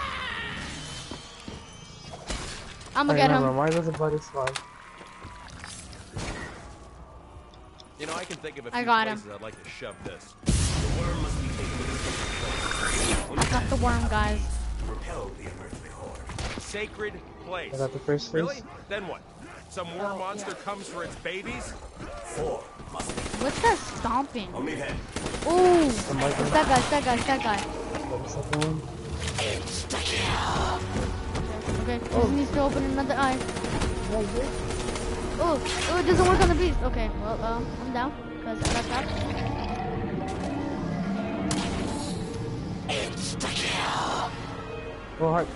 I'm I gonna get remember, him. mine was a butter slime. You know, I can think of a few I got him. places I'd like to shove this. The worm must be taken to the place. I got the worm, guys. Repel the unearthly horde. Sacred place. I got the first face. Really? Then what? Some war monster comes for its babies? Four must be. What's that stomping? Only then. Ooh! It's that guy, it's that guy, it's that guy. The second one. Okay, this needs to open another eye. Oh, oh, it doesn't work on the beast. Okay, well, um, I'm down. Because I got that. Go hard.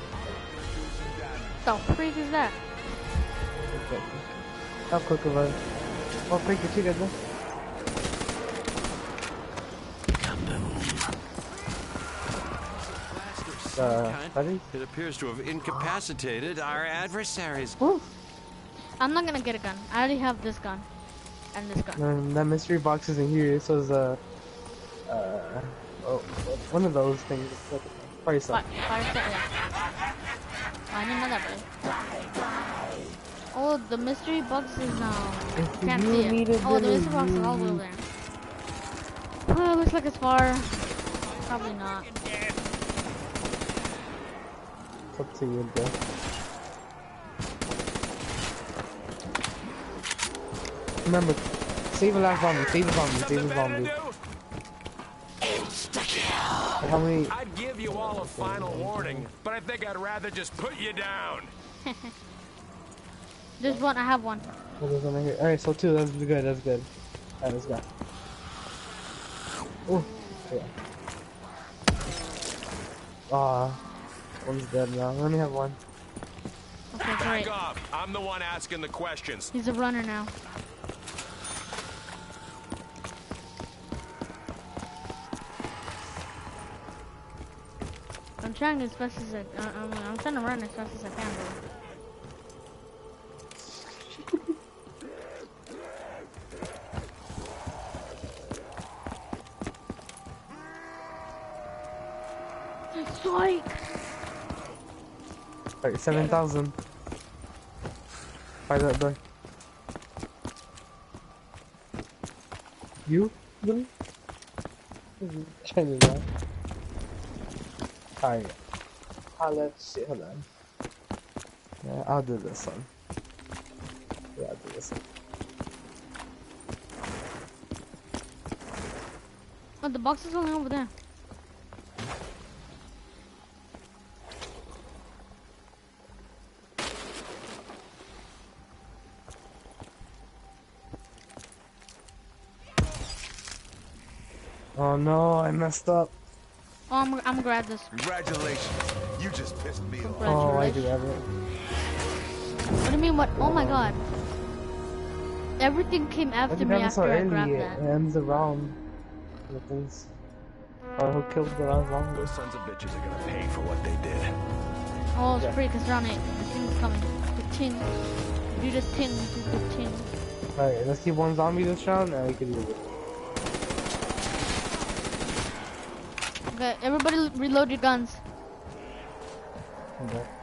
The freak is that? How quick of a... Oh, quick, you guys go. Uh, buddy? It appears to have incapacitated our adversaries. Ooh. I'm not gonna get a gun. I already have this gun. And this gun. Um, that mystery box isn't here. This was, uh... Uh... Oh, one of those things. Probably Fire, something. fire set, yeah. Oh, I didn't know that, buddy. Oh, the mystery box is, um... If Can't you see it. need it, Oh, the then mystery box is all the way you- over there. Oh, it looks like it's far. Probably not. It's up to you, bro. Remember, save the last zombie, save the zombie, save the zombie. How many? I'd give you all a final warning, but I think I'd rather just put you down. There's one. I have one. Oh, there's one right here. Alright, so two. That's good. That's good. Alright, let's go. Oh, yeah. Ah, one's dead now. Let me have one. Okay, Back great. off. I'm the one asking the questions. He's a runner now. I'm trying as fast as I. Uh, I'm, I'm trying to run as fast as I can. Bro. Psych! Alright, seven thousand. By that door. You? Really? Trying to do that. Alright. Ah, let's see. Hold on. Yeah, I'll do this one. Yeah, I'll do this one. Oh, the box is only over there. Oh no, I messed up. Oh, I'm, I'm gonna grab this. Congratulations. You just pissed me off. Oh, I do have it. What do you mean? What? Oh my god. Everything came I after did me have it so after I early. grabbed It that. ends the round. The things. Oh, who killed the last round? Those sons of bitches are gonna pay for what they did. Oh, it's Yeah. free because round eight. The thing's coming. The tin. Do the tin. Do the tin. Alright, let's keep one zombie this round and we can do it. Okay, everybody reload your guns. Okay.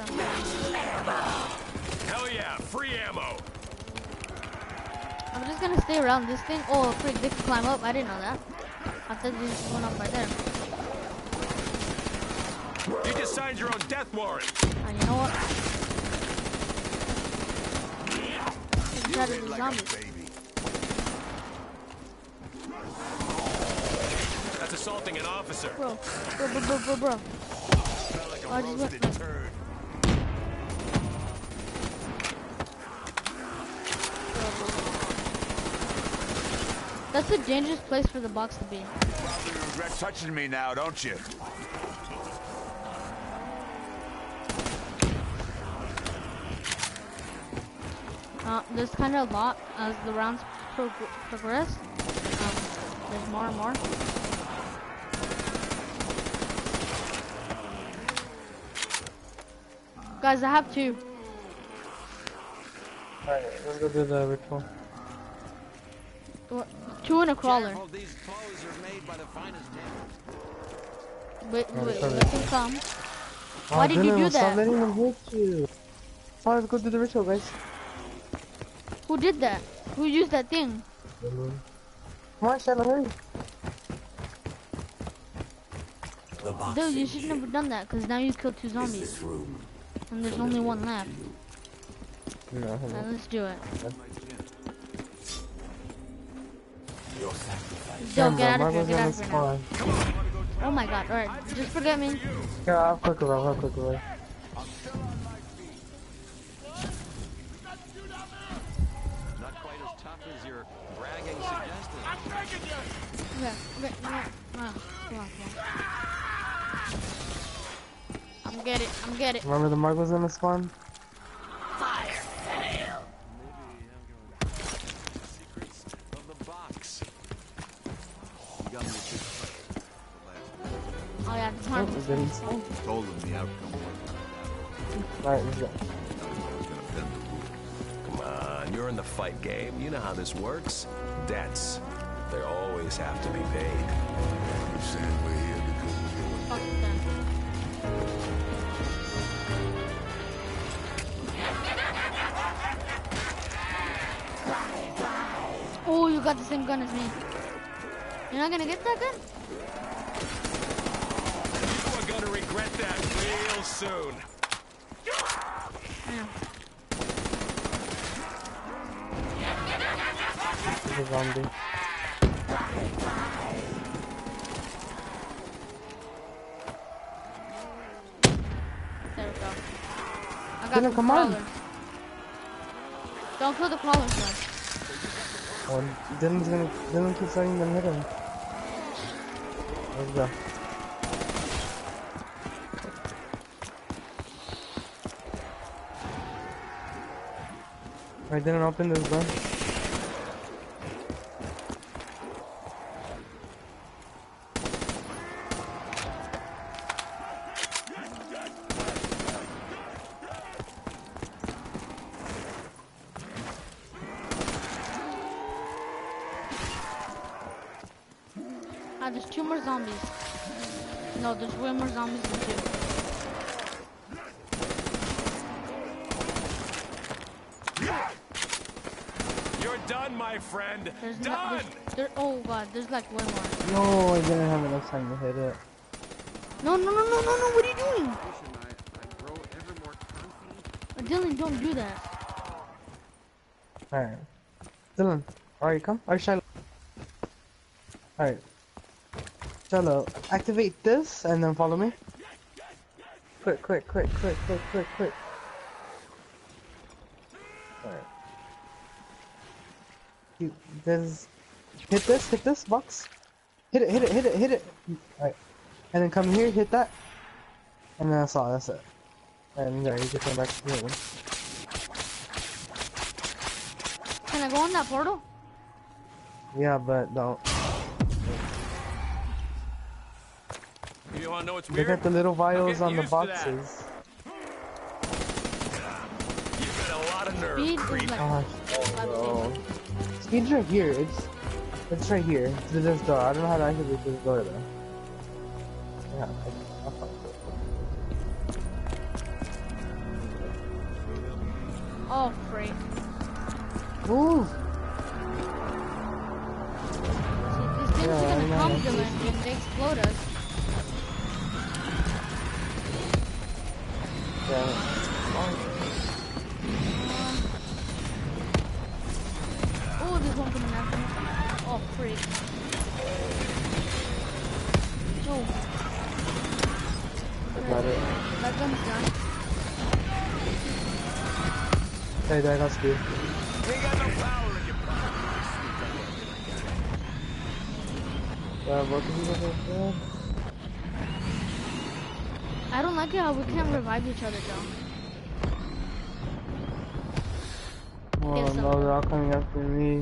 Hell yeah, free ammo. I'm just gonna stay around this thing. Oh, freak, they can climb up. I didn't know that. I thought they just went up right there. You just signed your own death warrant. And you know what? Let's try to Hit do like zombies. a baby. That's assaulting an officer. Bro, bro, bro, bro, bro, bro. Smell like a Oh, I just roasted went- turd. That's a dangerous place for the box to be. Probably regret touching me now, don't you? Uh, there's kind of a lot as the rounds prog progress. Um, there's more and more. Guys, I have two. Alright, let's go do the ritual. What? Two in a crawler. Careful, these clothes are made by the finest tailors. Wait, Oh, wait, sorry. let them come. Oh, Why did you Dylan, do Stop that? letting them hit you. Oh, let's go do the ritual, guys. Who did that? Who used that thing? Come on, Shiloh, hurry. The box Dude, you in should here never done that, because now you killed two is zombies. this room. And there's only one left. No, Alright, no. let's do it. Your sacrifice. Don't get out of Marvel's here, get gonna out of here now. spawn. Oh my god, alright, just forget me. Yeah, I'll click away, I'll click away. Not quite as tough as your bragging suggested. Okay, okay, no, no, come on, come on. I'm get it, I'm get it. Remember the Marvel's gonna spawn? Secrets of the box. You got me a good fight. Oh yeah, the Oh, time. it didn't spawn. Told them the outcome wasn't Alright, let's go. I was gonna bend the rules. Come on, you're in the fight game. You know how this works. Debts. They always have to be paid. You're saying we're here because we owe Fuck that. Oh, you got the same gun as me. You're not gonna get that gun? You are gonna regret that real soon. Yeah. There's a zombie. There we go. I got Dylan, some come on. crawlers. Don't kill the crawlers, though. Oh, Dylan's gonna, Dylan keeps letting them hit him. Let's go. I didn't open this door. Ah, there's two more zombies. No, there's way more zombies than two. You're done, my friend. There's done. not. There's, there. Oh god, there's like way more. No, I didn't have enough time to hit it. No, no, no, no, no, no. What are you doing? Oh, Dylan, don't do that. Alright. Dylan, alright, come. Alright, Shiloh. Alright. Shiloh, activate this and then follow me. Quick, quick, quick, quick, quick, quick, quick. Alright. You, there's... Hit this, hit this box. Hit it, hit it, hit it, hit it. Alright. And then come here, hit that. And then that's all, that's it. And there, you can come back to the other one. Can I go in that portal? Yeah, but don't. You wanna know what's Look weird? at the little vials Get on the used to that. boxes. You've got a lot of nerve, Speed creep. is like Gosh, five bro. seconds. Speed's right here. It's it's right here. To this door. I don't know how to activate this door though. Yeah, I, I'll find it. Oh, freak. Ooh. See, these things Yeah, are I gonna know. come, Dylan, and they explode us. Yeah. Oh, there's one coming after me. Oh, freak. Oh. I got it. That gun's done. Hey, that got speed. You ain't got no power in your Yeah, both of you guys are dead. I don't like it how we can't revive each other, though. Oh Get some. no, they're all coming after me.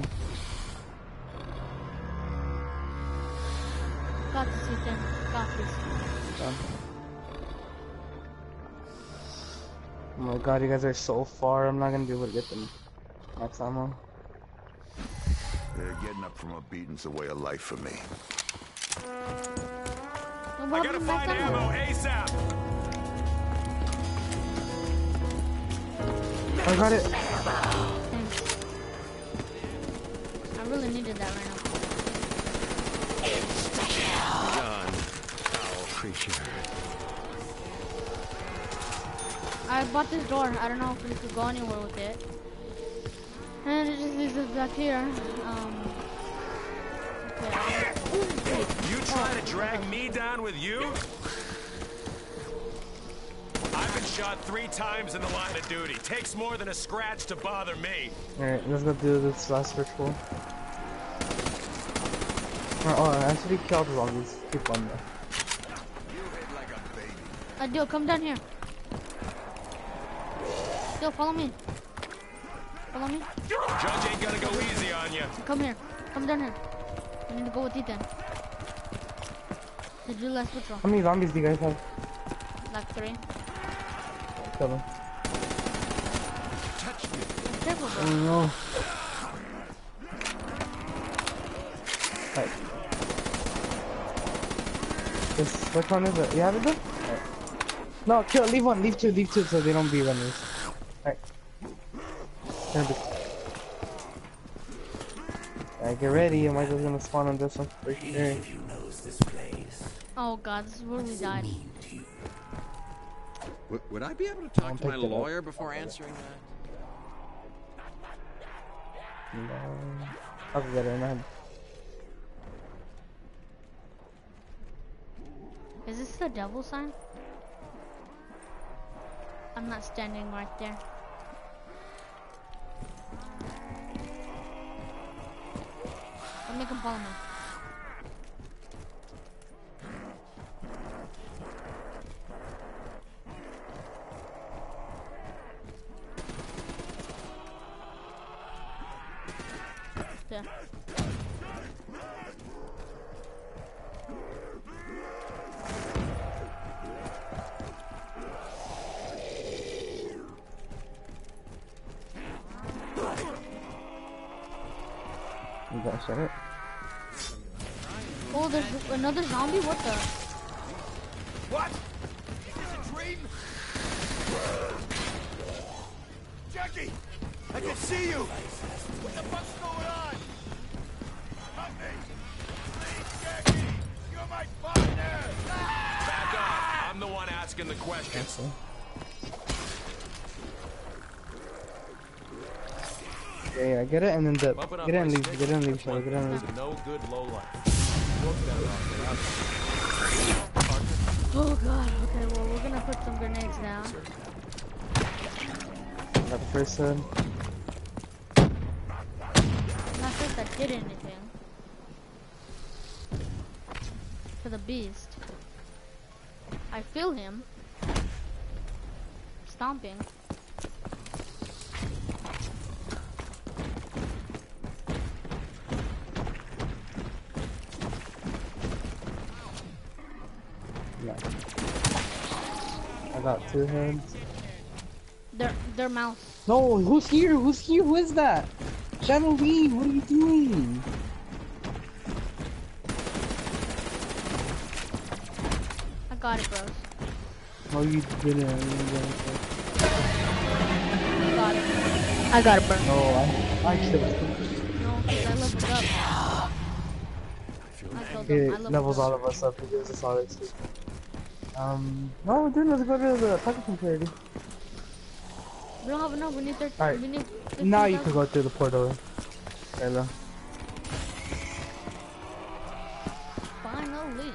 Got this, Ethan. Got this. Done. Oh my god, you guys are so far. I'm not gonna be able to get them. Max ammo. They're getting up from a beating's a way of life for me. No, I what gotta happened to find Max ammo ammo? ASAP. I got it. Thanks. I really needed that right now. Done. Foul creature. I bought this door. I don't know if we could go anywhere with it. And it just leaves us back here. Um. Okay. You trying to drag me down with you? I've been shot three times in the line of duty. Takes more than a scratch to bother me. Alright, let's go do this last ritual. Oh, oh, I actually killed zombies. Keep on there. You hit like a baby. Adil, come down here. Adil, follow me. Follow me. Judge ain't gonna go easy on you. Come here. Come down here. I need to go with Ethan. To do last patrol. How many zombies do you guys have? Like three. Kill them. Touch me. Be careful, bro. Oh no. Right. This, which one is it? You have it then? Right. No, kill, leave one, leave two, leave two so they don't be runners. Alright. Alright, get ready, am I just gonna spawn on this one for sure. Oh god, this is where we died. Would, would I be able to talk I'll to my pick it up. lawyer before answering that? No. I'll get it in my head. Is this the devil sign? I'm not standing right there. Let me come follow me. There. You gotta shut it. Oh, there's another zombie? What the? What? Is this a dream? Jackie! I can see you! What the fuck's going on? Help me! Please, Jackie! You're my partner! Back off. I'm the one asking the questions. Yeah, yeah, get it and then the Bump it up get it and my leave, stick. get it and leave, That's Shelly, one get it and thing. leave. No good low life. Oh god, okay, well we're gonna put some grenades down. Got the first head. Not sure if that did anything. For the beast. I feel him. Stomping. Yeah. I got two heads. Their their mouse. No, who's here? Who's here? Who is that? Shadow Lee, what are you doing? I got it, bros. No, you didn't. You didn't. I got it. I got it, bro. No, I, I killed him. No, because I leveled up. I killed him. I It leveled levels up. all of us up because it's all this. Um, no, dude, let's go to the Pokemon party. We don't have enough. We need thirteen. Alright. We need Now you can fifteen thousand. go through the portal. Hello. Finally.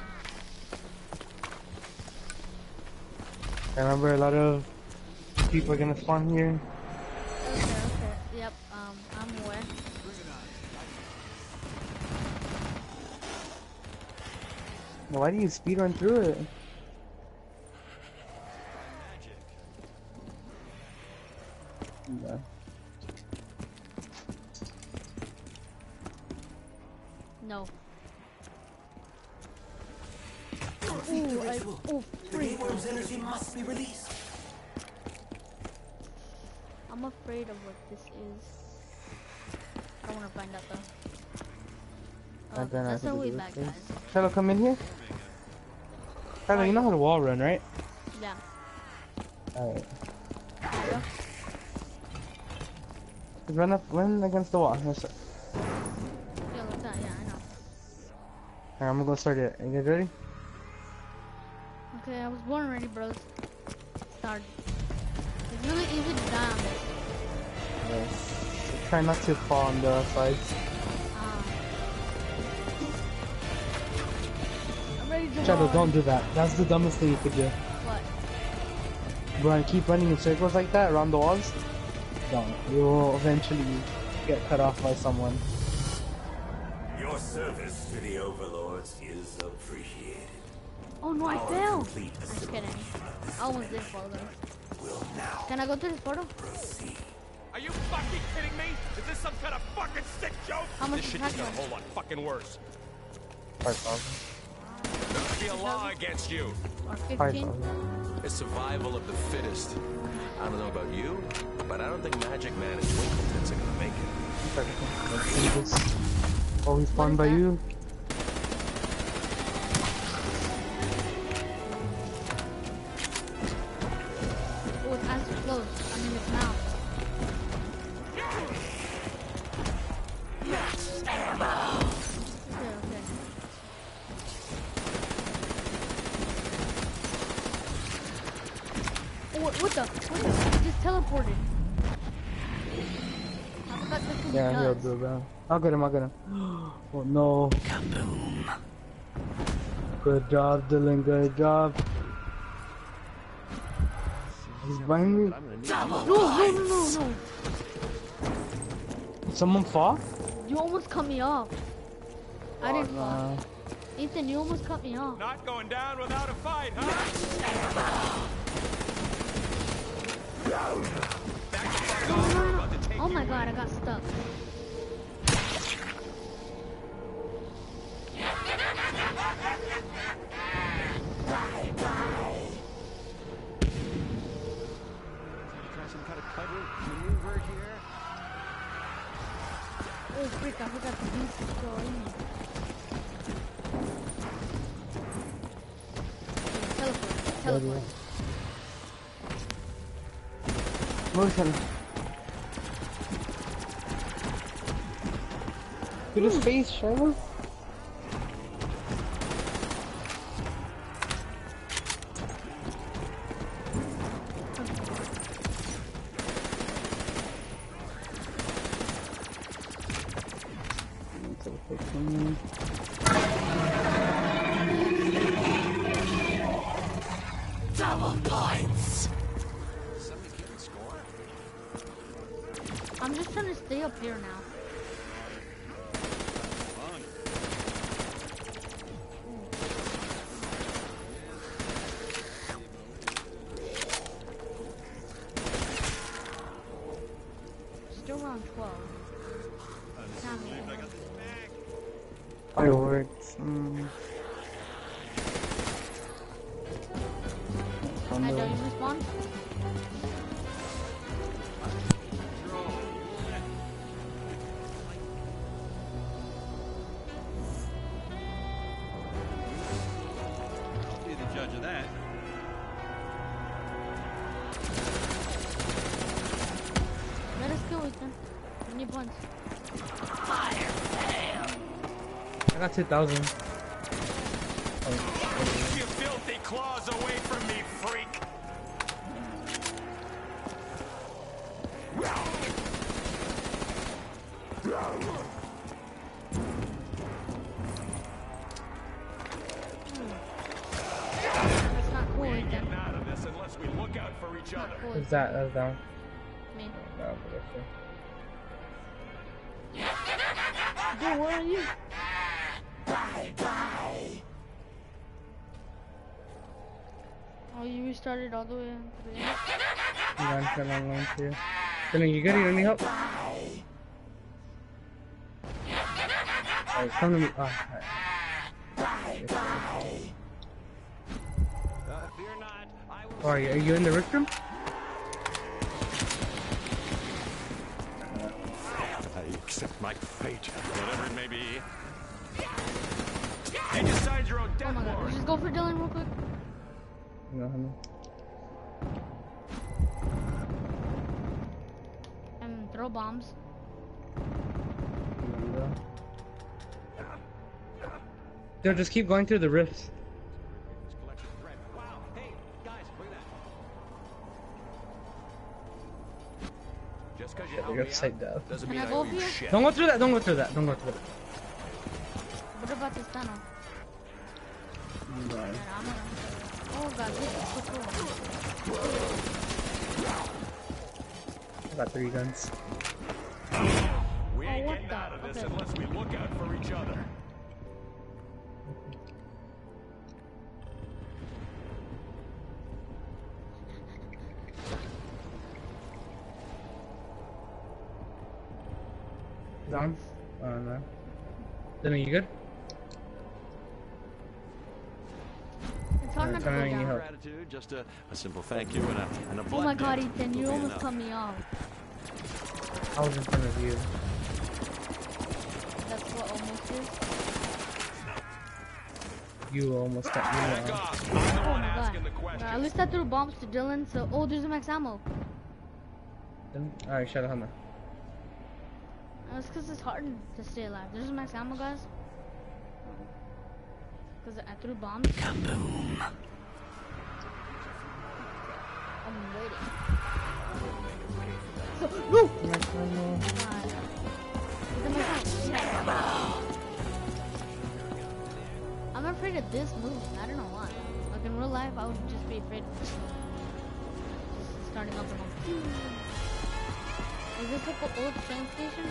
I remember a lot of people are gonna spawn here. Okay, okay. Yep, um, I'm aware. Why do you speed run through it? Yeah. No. Complete the Ooh, I, ritual. ooh, The freak. gateworm's energy must be released. I'm afraid of what this is. I want to find out though. I Oh, don't know that's how our to way do back, this. guys. Shadow, come in here. Shadow, you know how to wall run, right? Yeah. Alright. There you go. Just run up, run against the wall. Yes, sir. Yeah, look that. Yeah, I know. Alright, I'm gonna go start it. Are you guys ready? Okay, I was born ready, bros. Start. It's really easy to die on this. Yes. Try not to fall on the sides. Um, I'm ready to Shadow, run. don't do that. That's the dumbest thing you could do. What? Run, keep running in circles like that around the walls. Don't. You will eventually get cut off by someone. Your service to the overlords is appreciated. Oh no, I Our failed. complete I'm just kidding. assimilation of this I almost did fall though. will now Can I go through this portal? proceed. Are you fucking kidding me? Is this some kind of fucking sick joke? How much This is shit that just got a going? whole lot fucking worse. Five thousand. There must be a law against you. Or Five fifteen? thousand. It's survival of the fittest. I don't know about you, but I don't think Magic Man and Twinkletons are gonna make it. Oh, he's spawned is by that? you. Oh, his eyes are closed. I mean, his mouth. Okay, okay. Oh, what, what the? What the? He just teleported. How the thought that's what Yeah, he he'll does. do that. I'll get him, I'll get him. Oh no. Good job, Dylan, good job. He's behind me. No, no, no, no, no. Did someone fall? You almost cut me off. I didn't fall. Nah. Ethan, you almost cut me off. Not going down without a fight, huh? Oh my god, I got stuck. Try some kind of clever maneuver here. Oh freak, I forgot the beast is still in me. Teleport, teleport. Motion. To his face, Shiloh. Double points. Somebody keeping score? I'm just trying to stay up here now. Still around twelve. Not bad. Fireworks. Mm. I don't even respond. Be the judge of that. Let us go, Ethan. We need points. I got two thousand. You filthy claws away from me, freak! That's not cool, We ain't Ethan. getting out of this unless we look out for each Not other. cool, What's Ethan. that? That's down. Me. No, but Dude, where are you? Oh, you restarted all the way to the end? I'm going to, I'm going to. Dylan, you good? You don't need help? Alright, come to me. Oh, alright. Uh, fear not. I will. Oh, are you, are you in the rift room? I accept my fate, whatever it may be. You just signed your own Oh death my god, we warrant. just go for Dylan real quick. No, honey. And throw bombs. Yo, just keep going through the rifts. This collection thread. Wow. Hey, guys, look at that. Just because you They're help me upside out down. Doesn't Can mean I I go owe up you here? shit. Don't go through that, don't go through that, don't go through that. What about this tunnel? No. Man, I'm gonna... Oh god, this is so cool. I got three guns. We ain't Oh, what getting the- out of this okay. unless we look out for each other. Down? Oh no. Dylan, you good? It's hard not to Alright, go tell me when you down. help. Gratitude, just a, a simple thank you and a, and a Oh blood my god, debt Ethan, will you be almost enough. cut me off. I was in front of you. That's what almost is. You almost got me Back off. off. I'm the Oh one my asking god. the Uh, at questions. least I threw bombs to Dylan, so... Oh, there's a max ammo. Alright, shut up, Hannah. That's because it's hard to stay alive. There's a max ammo, guys. Because I threw bombs. Kaboom. I'm waiting. No! Next one, no. I'm afraid of this movie. I don't know why. Like in real life, I would just be afraid of this movie. Just starting up and on. Is this like an old train station?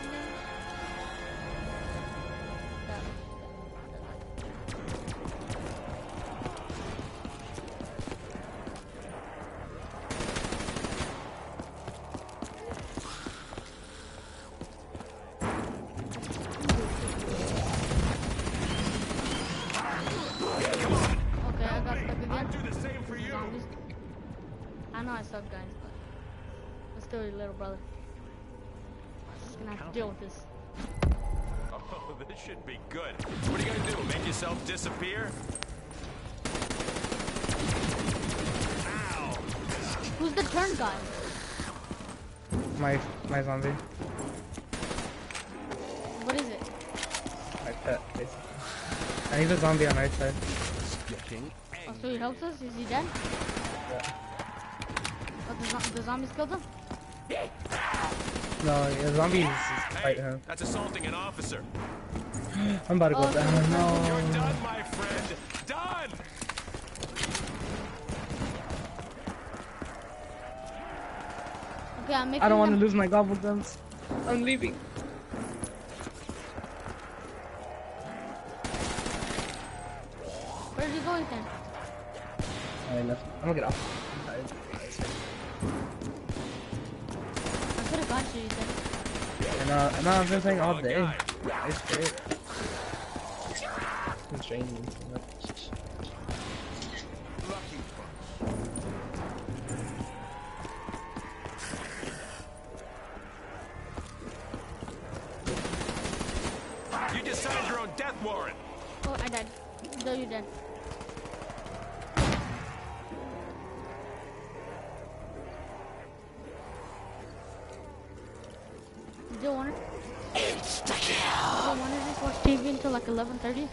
Okay, I got stuck again. I'd do the same for you. Zombies. I know I suck, guys, but I'm still your little brother. Just gonna have to deal with this. Oh, this should be good. What are you gonna do? Make yourself disappear? Ow! Who's the turn guy? My my zombie. What is it? My pet, basically. I need a zombie on our side. Getting Oh, so he helps us? Is he dead? Yeah. Oh, the, zo the zombies killed him? No, the zombies Hey, fight him. that's assaulting an officer. I'm about to go Oh, down. You're No. done, my friend. Done! Okay, I'm making I don't want to them- lose my gobble guns. I'm leaving. Where's he going then? I left. I'm gonna get off. I'm tired. I could have got you, Ethan. And uh, no, I've been playing all Oh, day. guy. It's great. It's draining so much. You just signed your own death warrant. Oh, I died. No, you dead. Do you want it? Insta-kill! Do you want to just watch T V until like eleven thirty?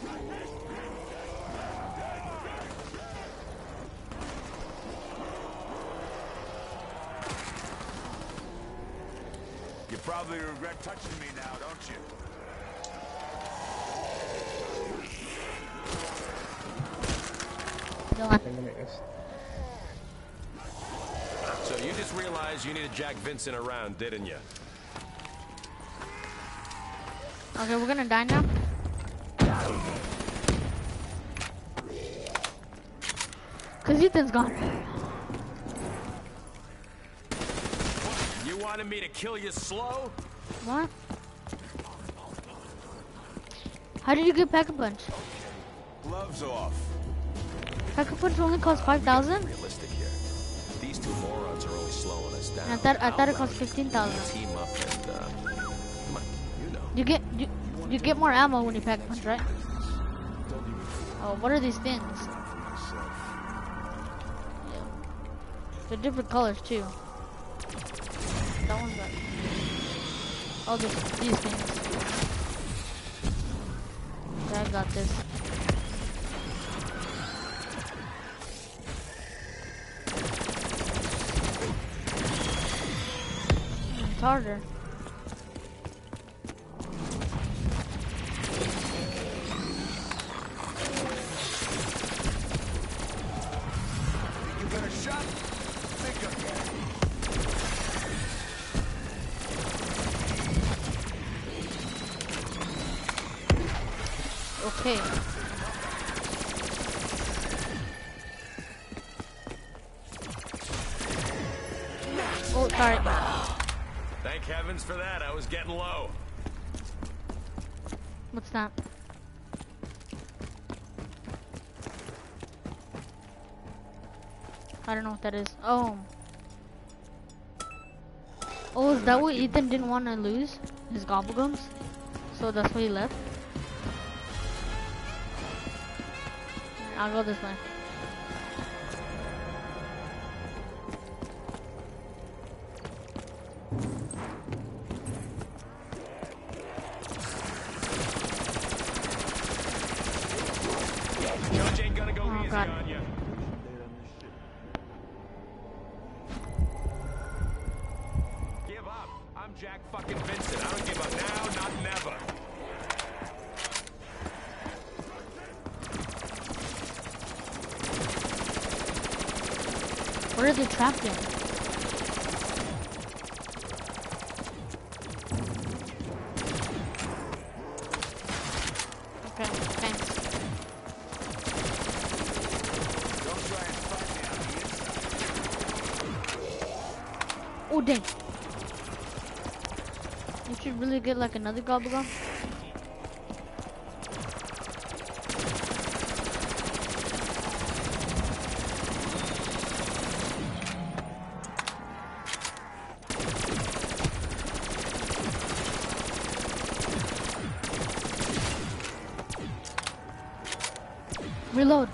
You probably regret touching me now, don't you? Go on. ten minutes. So you just realized you needed Jack Vincent around, didn't you? Okay, we're gonna die now. Cause Ethan's gone. You wanted me to kill you slow? What? How did you get Pack-a-Punch? Gloves off. Pack-a-Punch only costs five thousand? Realistic here. These two morons are only slowing us down. I thought I thought it I'll cost let fifteen you thousand. Team up and uh, come on, you know. You get you, you get more ammo when you Pack-a-Punch, right? Oh, what are these things? Yeah. They're different colors too. That one's like oh, this, these things. Okay, I got this. It's harder. You got a shot? Think again. Okay. Oh, sorry. Thank heavens for that. I was getting low. What's that? I don't know what that is. Oh. Oh, is that what Ethan didn't want to lose? His gobblegums? So that's why he left? I'll go this way. Judge ain't gonna go Oh, easy God. on you. Jack fucking Vincent. I don't give up now, not never. Where are they trapped in? Okay, thanks. Don't try and fight me on the inside. Oh dang! You should really get like another gobblegum. Reload.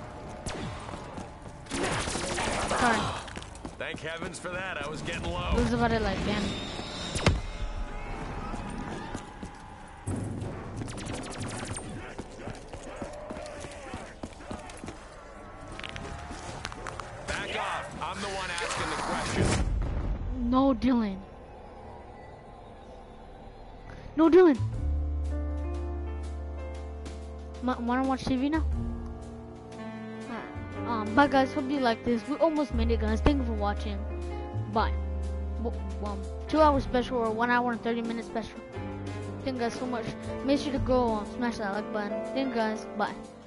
Sorry. Thank heavens for that. I was getting low. Lose about it like damn. Back off. I'm the one asking the question. No, Dylan. No, Dylan. Ma wanna watch T V now? Alright. Um, bye guys. Hope you like this. We almost made it, guys. Thank you for watching. Bye. W um, two hour special or one hour and thirty minute special. Thank you guys so much. Make sure to go um, smash that like button. Thank you guys. Bye.